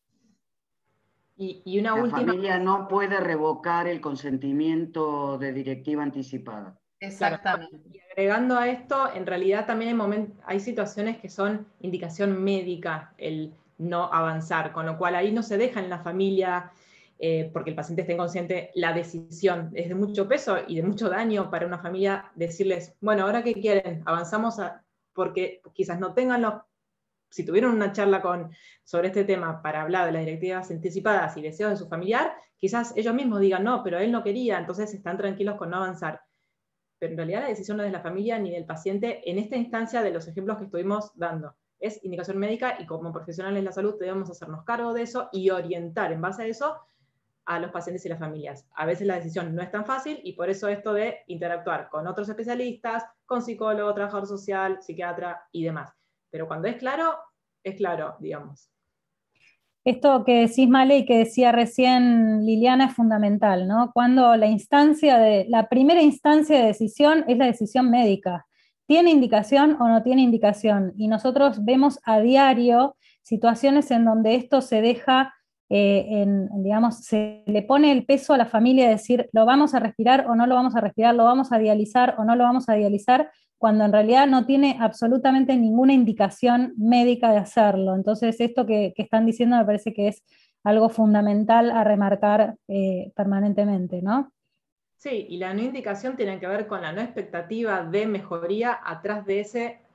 Y una la última... familia no puede revocar el consentimiento de directiva anticipada. Exactamente. Claro. Y agregando a esto, en realidad también hay situaciones que son indicación médica el no avanzar, con lo cual ahí no se deja en la familia, porque el paciente esté inconsciente, la decisión. Es de mucho peso y de mucho daño para una familia decirles, bueno, ¿ahora qué quieren? Avanzamos porque quizás no tengan si tuvieron una charla sobre este tema para hablar de las directivas anticipadas y deseos de su familiar, quizás ellos mismos digan, no, pero él no quería, entonces están tranquilos con no avanzar. Pero en realidad la decisión no es de la familia ni del paciente en esta instancia de los ejemplos que estuvimos dando. Es indicación médica y como profesionales de la salud debemos hacernos cargo de eso y orientar en base a eso a los pacientes y las familias. A veces la decisión no es tan fácil y por eso esto de interactuar con otros especialistas, con psicólogo, trabajador social, psiquiatra y demás. Pero cuando es claro, digamos. Esto que decís, Male, y que decía recién Liliana es fundamental, ¿no? Cuando la primera instancia de decisión es la decisión médica. ¿Tiene indicación o no tiene indicación? Y nosotros vemos a diario situaciones en donde esto se deja, digamos, se le pone el peso a la familia de decir, ¿lo vamos a respirar o no lo vamos a respirar? ¿Lo vamos a dializar o no lo vamos a dializar? Cuando en realidad no tiene absolutamente ninguna indicación médica de hacerlo. Entonces esto que están diciendo me parece que es algo fundamental a remarcar permanentemente, ¿no? Sí, y la no indicación tiene que ver con la no expectativa de mejoría atrás de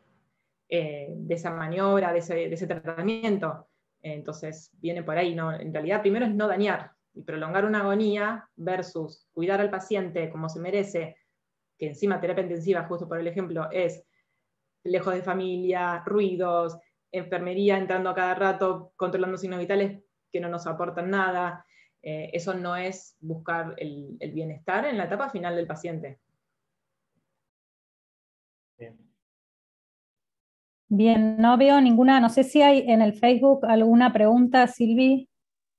esa maniobra, de ese tratamiento. Entonces viene por ahí, ¿no? En realidad primero es no dañar y prolongar una agonía versus cuidar al paciente como se merece, que encima terapia intensiva, justo por el ejemplo, es lejos de familia, ruidos, enfermería entrando a cada rato, controlando signos vitales que no nos aportan nada. Eso no es buscar el bienestar en la etapa final del paciente. Bien, no veo ninguna, no sé si hay en el Facebook alguna pregunta, Silvi.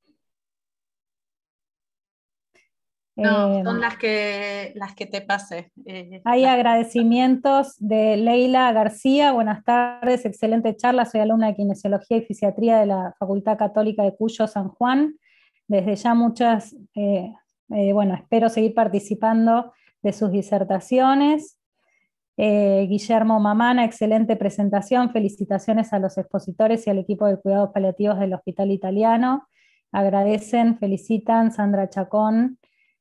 No, son las que te pasé. Hay agradecimientos de Leila García. Buenas tardes, excelente charla. Soy alumna de Kinesiología y Fisiatría de la Facultad Católica de Cuyo, San Juan. Desde ya espero seguir participando de sus disertaciones. Guillermo Mamana, excelente presentación, felicitaciones a los expositores y al equipo de cuidados paliativos del Hospital Italiano. Agradecen, felicitan, Sandra Chacón.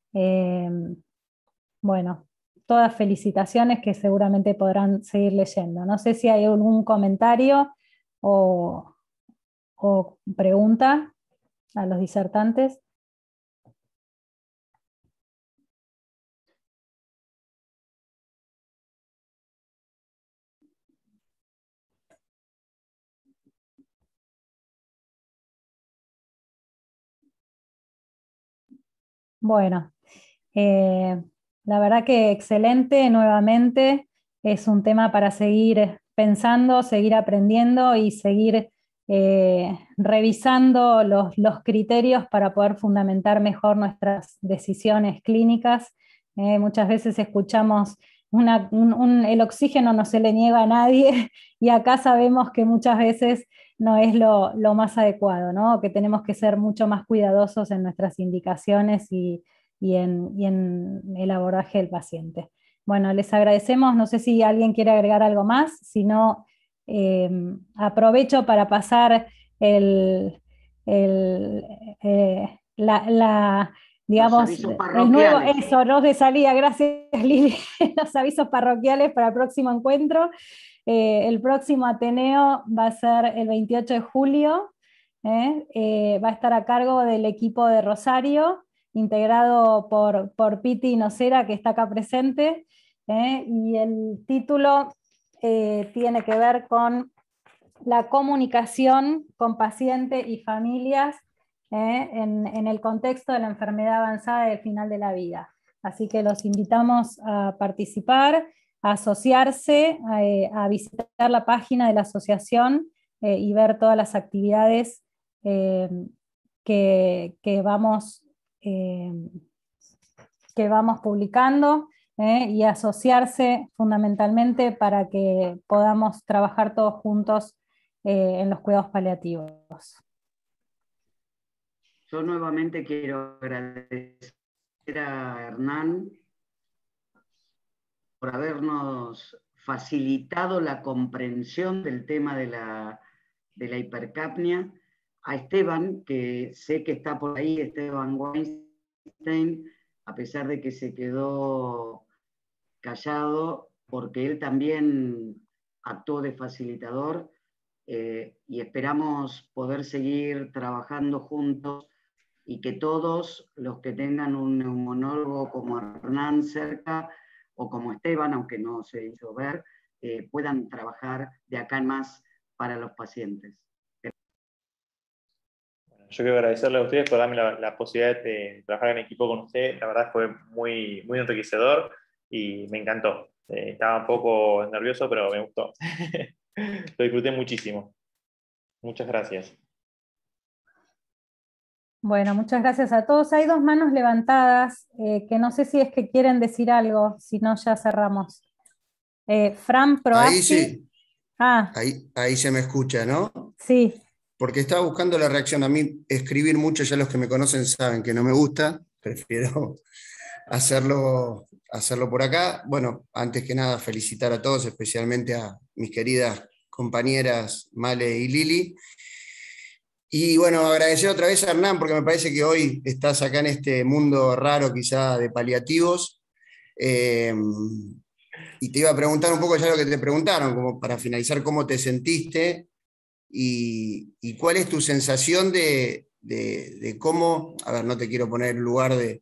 Bueno, todas felicitaciones que seguramente podrán seguir leyendo. No sé si hay algún comentario o pregunta a los disertantes. Bueno, la verdad que excelente, nuevamente, es un tema para seguir pensando, seguir aprendiendo y seguir revisando los criterios para poder fundamentar mejor nuestras decisiones clínicas. Muchas veces escuchamos el oxígeno no se le niega a nadie y acá sabemos que muchas veces no es lo más adecuado, ¿no? Que tenemos que ser mucho más cuidadosos en nuestras indicaciones y en el abordaje del paciente. Bueno, les agradecemos, no sé si alguien quiere agregar algo más, si no, aprovecho para pasar digamos, el nuevo, eso, no de salida, gracias Lili, los avisos parroquiales para el próximo encuentro. El próximo Ateneo va a ser el 28 de julio, va a estar a cargo del equipo de Rosario, integrado por Piti Nocera, que está acá presente, y el título tiene que ver con la comunicación con pacientes y familias en el contexto de la enfermedad avanzada del final de la vida. Así que los invitamos a participar, a asociarse, a visitar la página de la asociación y ver todas las actividades que vamos publicando, y asociarse fundamentalmente para que podamos trabajar todos juntos en los cuidados paliativos. Yo nuevamente quiero agradecer a Hernán por habernos facilitado la comprensión del tema de la hipercapnia, a Esteban, que sé que está por ahí, Esteban Weinstein, a pesar de que se quedó callado, porque él también actuó de facilitador, y esperamos poder seguir trabajando juntos y que todos los que tengan un neumonólogo como Hernán cerca o como Esteban, aunque no se hizo ver, puedan trabajar de acá en más para los pacientes. Yo quiero agradecerle a ustedes por darme la posibilidad de trabajar en equipo con ustedes. La verdad fue muy, muy enriquecedor y me encantó. Estaba un poco nervioso, pero me gustó. Lo disfruté muchísimo. Muchas gracias. Bueno, muchas gracias a todos. Hay dos manos levantadas, que no sé si es que quieren decir algo, si no ya cerramos. Fran Proasti. Ahí sí. Ah. Ahí se me escucha, ¿no? Sí. Porque estaba buscando la reacción. A mí escribir mucho, ya los que me conocen saben que no me gusta. Prefiero hacerlo por acá. Bueno, antes que nada felicitar a todos, especialmente a mis queridas compañeras Male y Lili. Y bueno, agradecer otra vez a Hernán, porque me parece que hoy estás acá en este mundo raro quizá de paliativos. Y te iba a preguntar un poco ya lo que te preguntaron, como para finalizar, cómo te sentiste y cuál es tu sensación de cómo, a ver, no te quiero poner en lugar de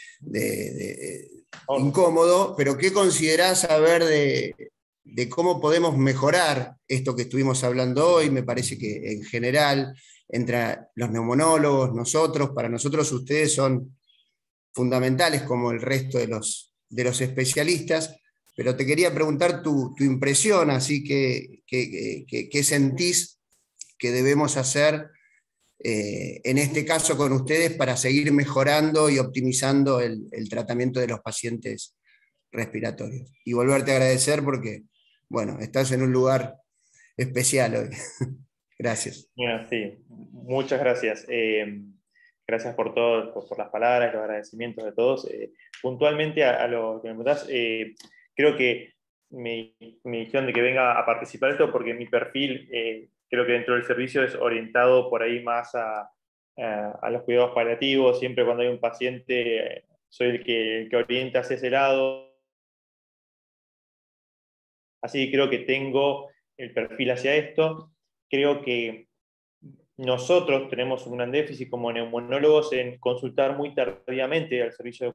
incómodo, pero ¿qué considerás saber de cómo podemos mejorar esto que estuvimos hablando hoy? Me parece que en general, entre los neumonólogos, nosotros, para nosotros ustedes son fundamentales como el resto de los especialistas, pero te quería preguntar tu impresión, así que qué sentís que debemos hacer en este caso con ustedes para seguir mejorando y optimizando el tratamiento de los pacientes respiratorios. Y volverte a agradecer porque, bueno, estás en un lugar especial hoy. Gracias. Bueno, sí, muchas gracias. gracias por todo, por las palabras, los agradecimientos de todos. Puntualmente a lo que me preguntás, creo que me dijeron de que venga a participar de esto porque mi perfil, creo que dentro del servicio es orientado por ahí más a los cuidados paliativos. Siempre cuando hay un paciente, soy el que orienta hacia ese lado. Así que creo que tengo el perfil hacia esto. Creo que nosotros tenemos un gran déficit como neumonólogos en consultar muy tardíamente al servicio de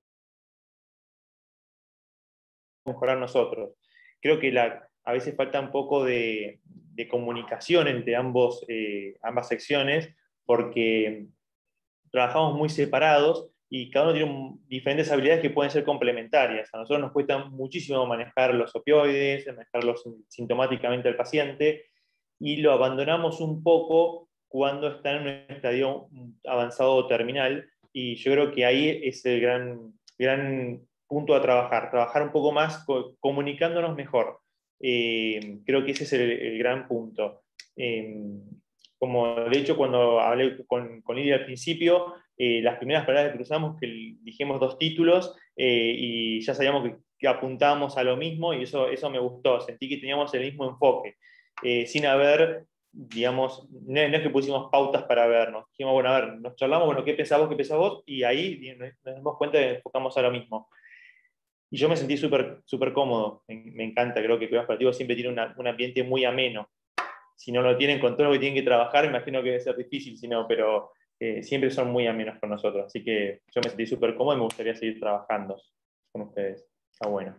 mejorar nosotros. Creo que a veces falta un poco de comunicación entre ambas secciones, porque trabajamos muy separados y cada uno tiene diferentes habilidades que pueden ser complementarias. A nosotros nos cuesta muchísimo manejar los opioides, manejarlos sintomáticamente al paciente, y lo abandonamos un poco cuando está en un estadio avanzado o terminal, y yo creo que ahí es el gran punto a trabajar un poco más comunicándonos mejor. Creo que ese es el gran punto. Como de hecho cuando hablé con Lidia al principio, las primeras palabras que cruzamos, que dijimos 2 títulos, y ya sabíamos que apuntábamos a lo mismo, y eso me gustó, sentí que teníamos el mismo enfoque, sin haber, digamos, no es que pusimos pautas para vernos, dijimos, bueno, a ver, nos charlamos, bueno, ¿qué pensás vos? Y ahí nos dimos cuenta de que enfocamos a lo mismo. Y yo me sentí súper súper cómodo, me encanta, creo que Cuidados Paliativos siempre tiene un ambiente muy ameno. Si no lo tienen con todo lo que tienen que trabajar, imagino que debe ser difícil, pero siempre son muy amenos con nosotros. Así que yo me sentí súper cómodo y me gustaría seguir trabajando con ustedes. Está bueno.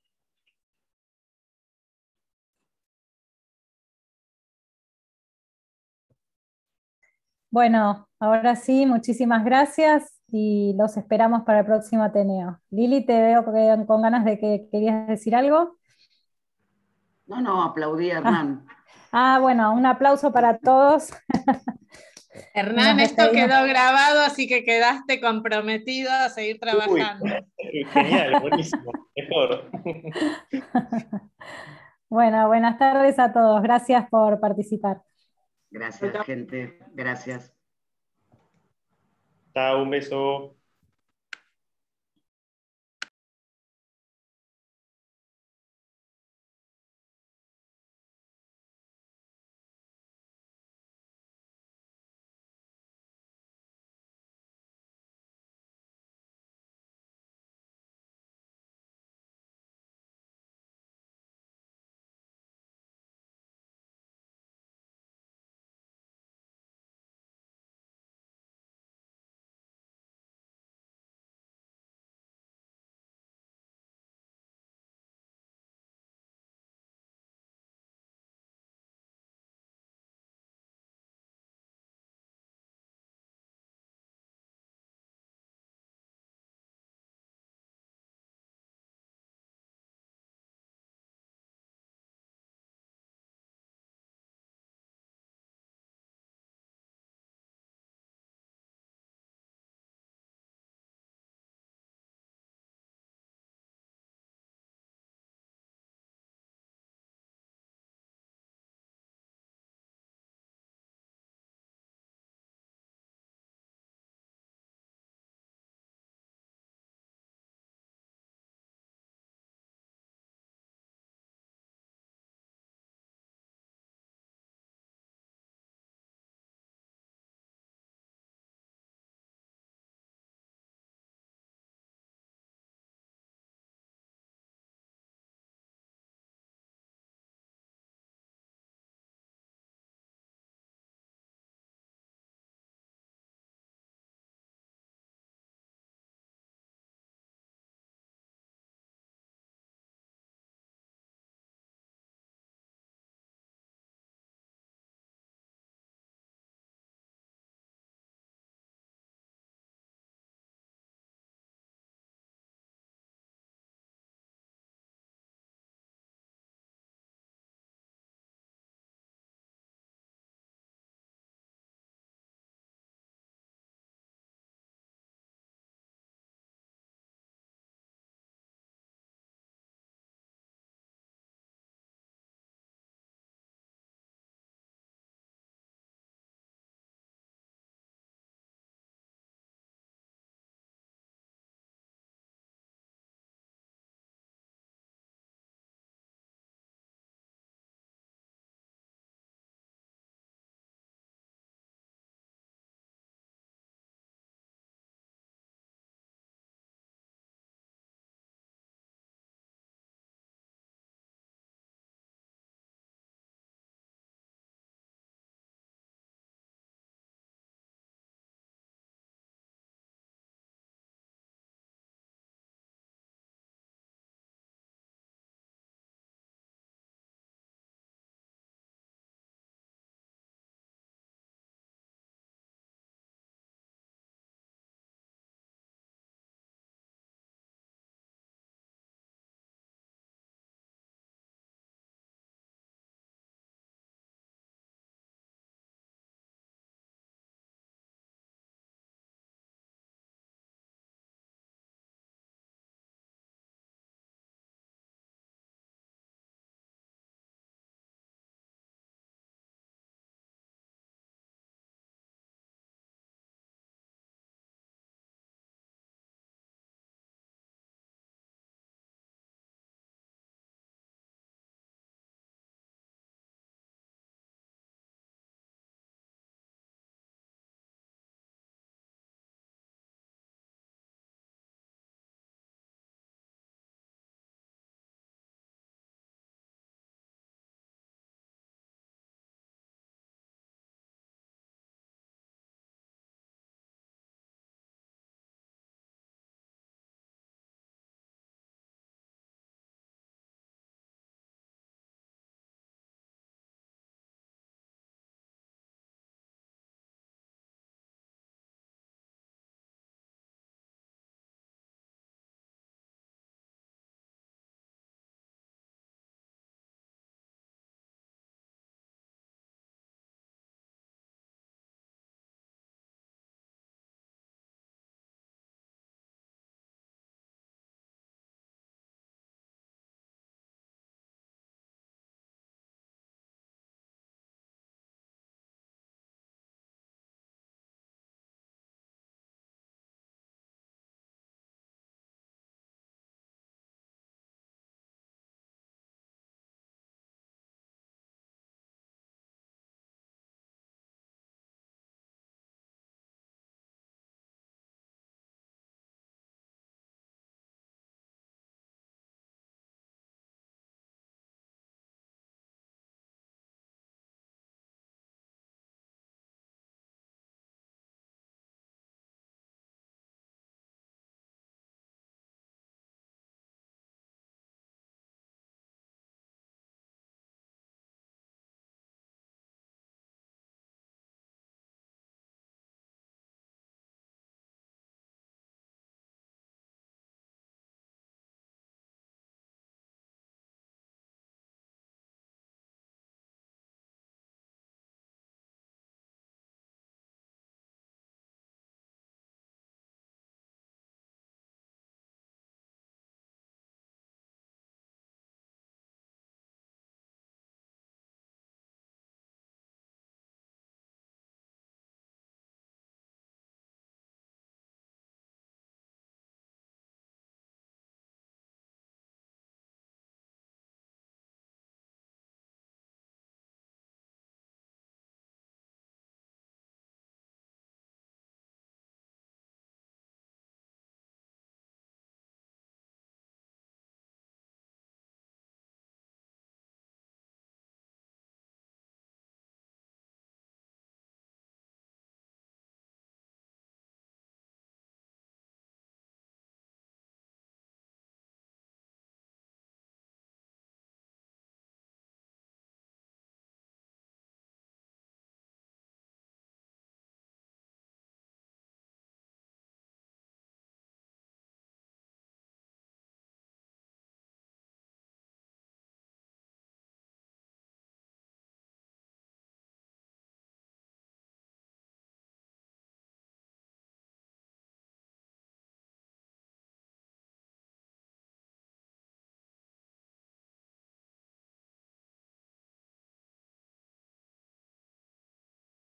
Bueno, ahora sí, muchísimas gracias y los esperamos para el próximo Ateneo. Lili, te veo con ganas de que querías decir algo. No, aplaudí a Hernán. Bueno, un aplauso para todos. Hernán, esto quedó grabado, así que quedaste comprometido a seguir trabajando. Uy, genial, buenísimo, mejor. Bueno, buenas tardes a todos. Gracias por participar. Gracias, gente. Gracias. Chao, un beso.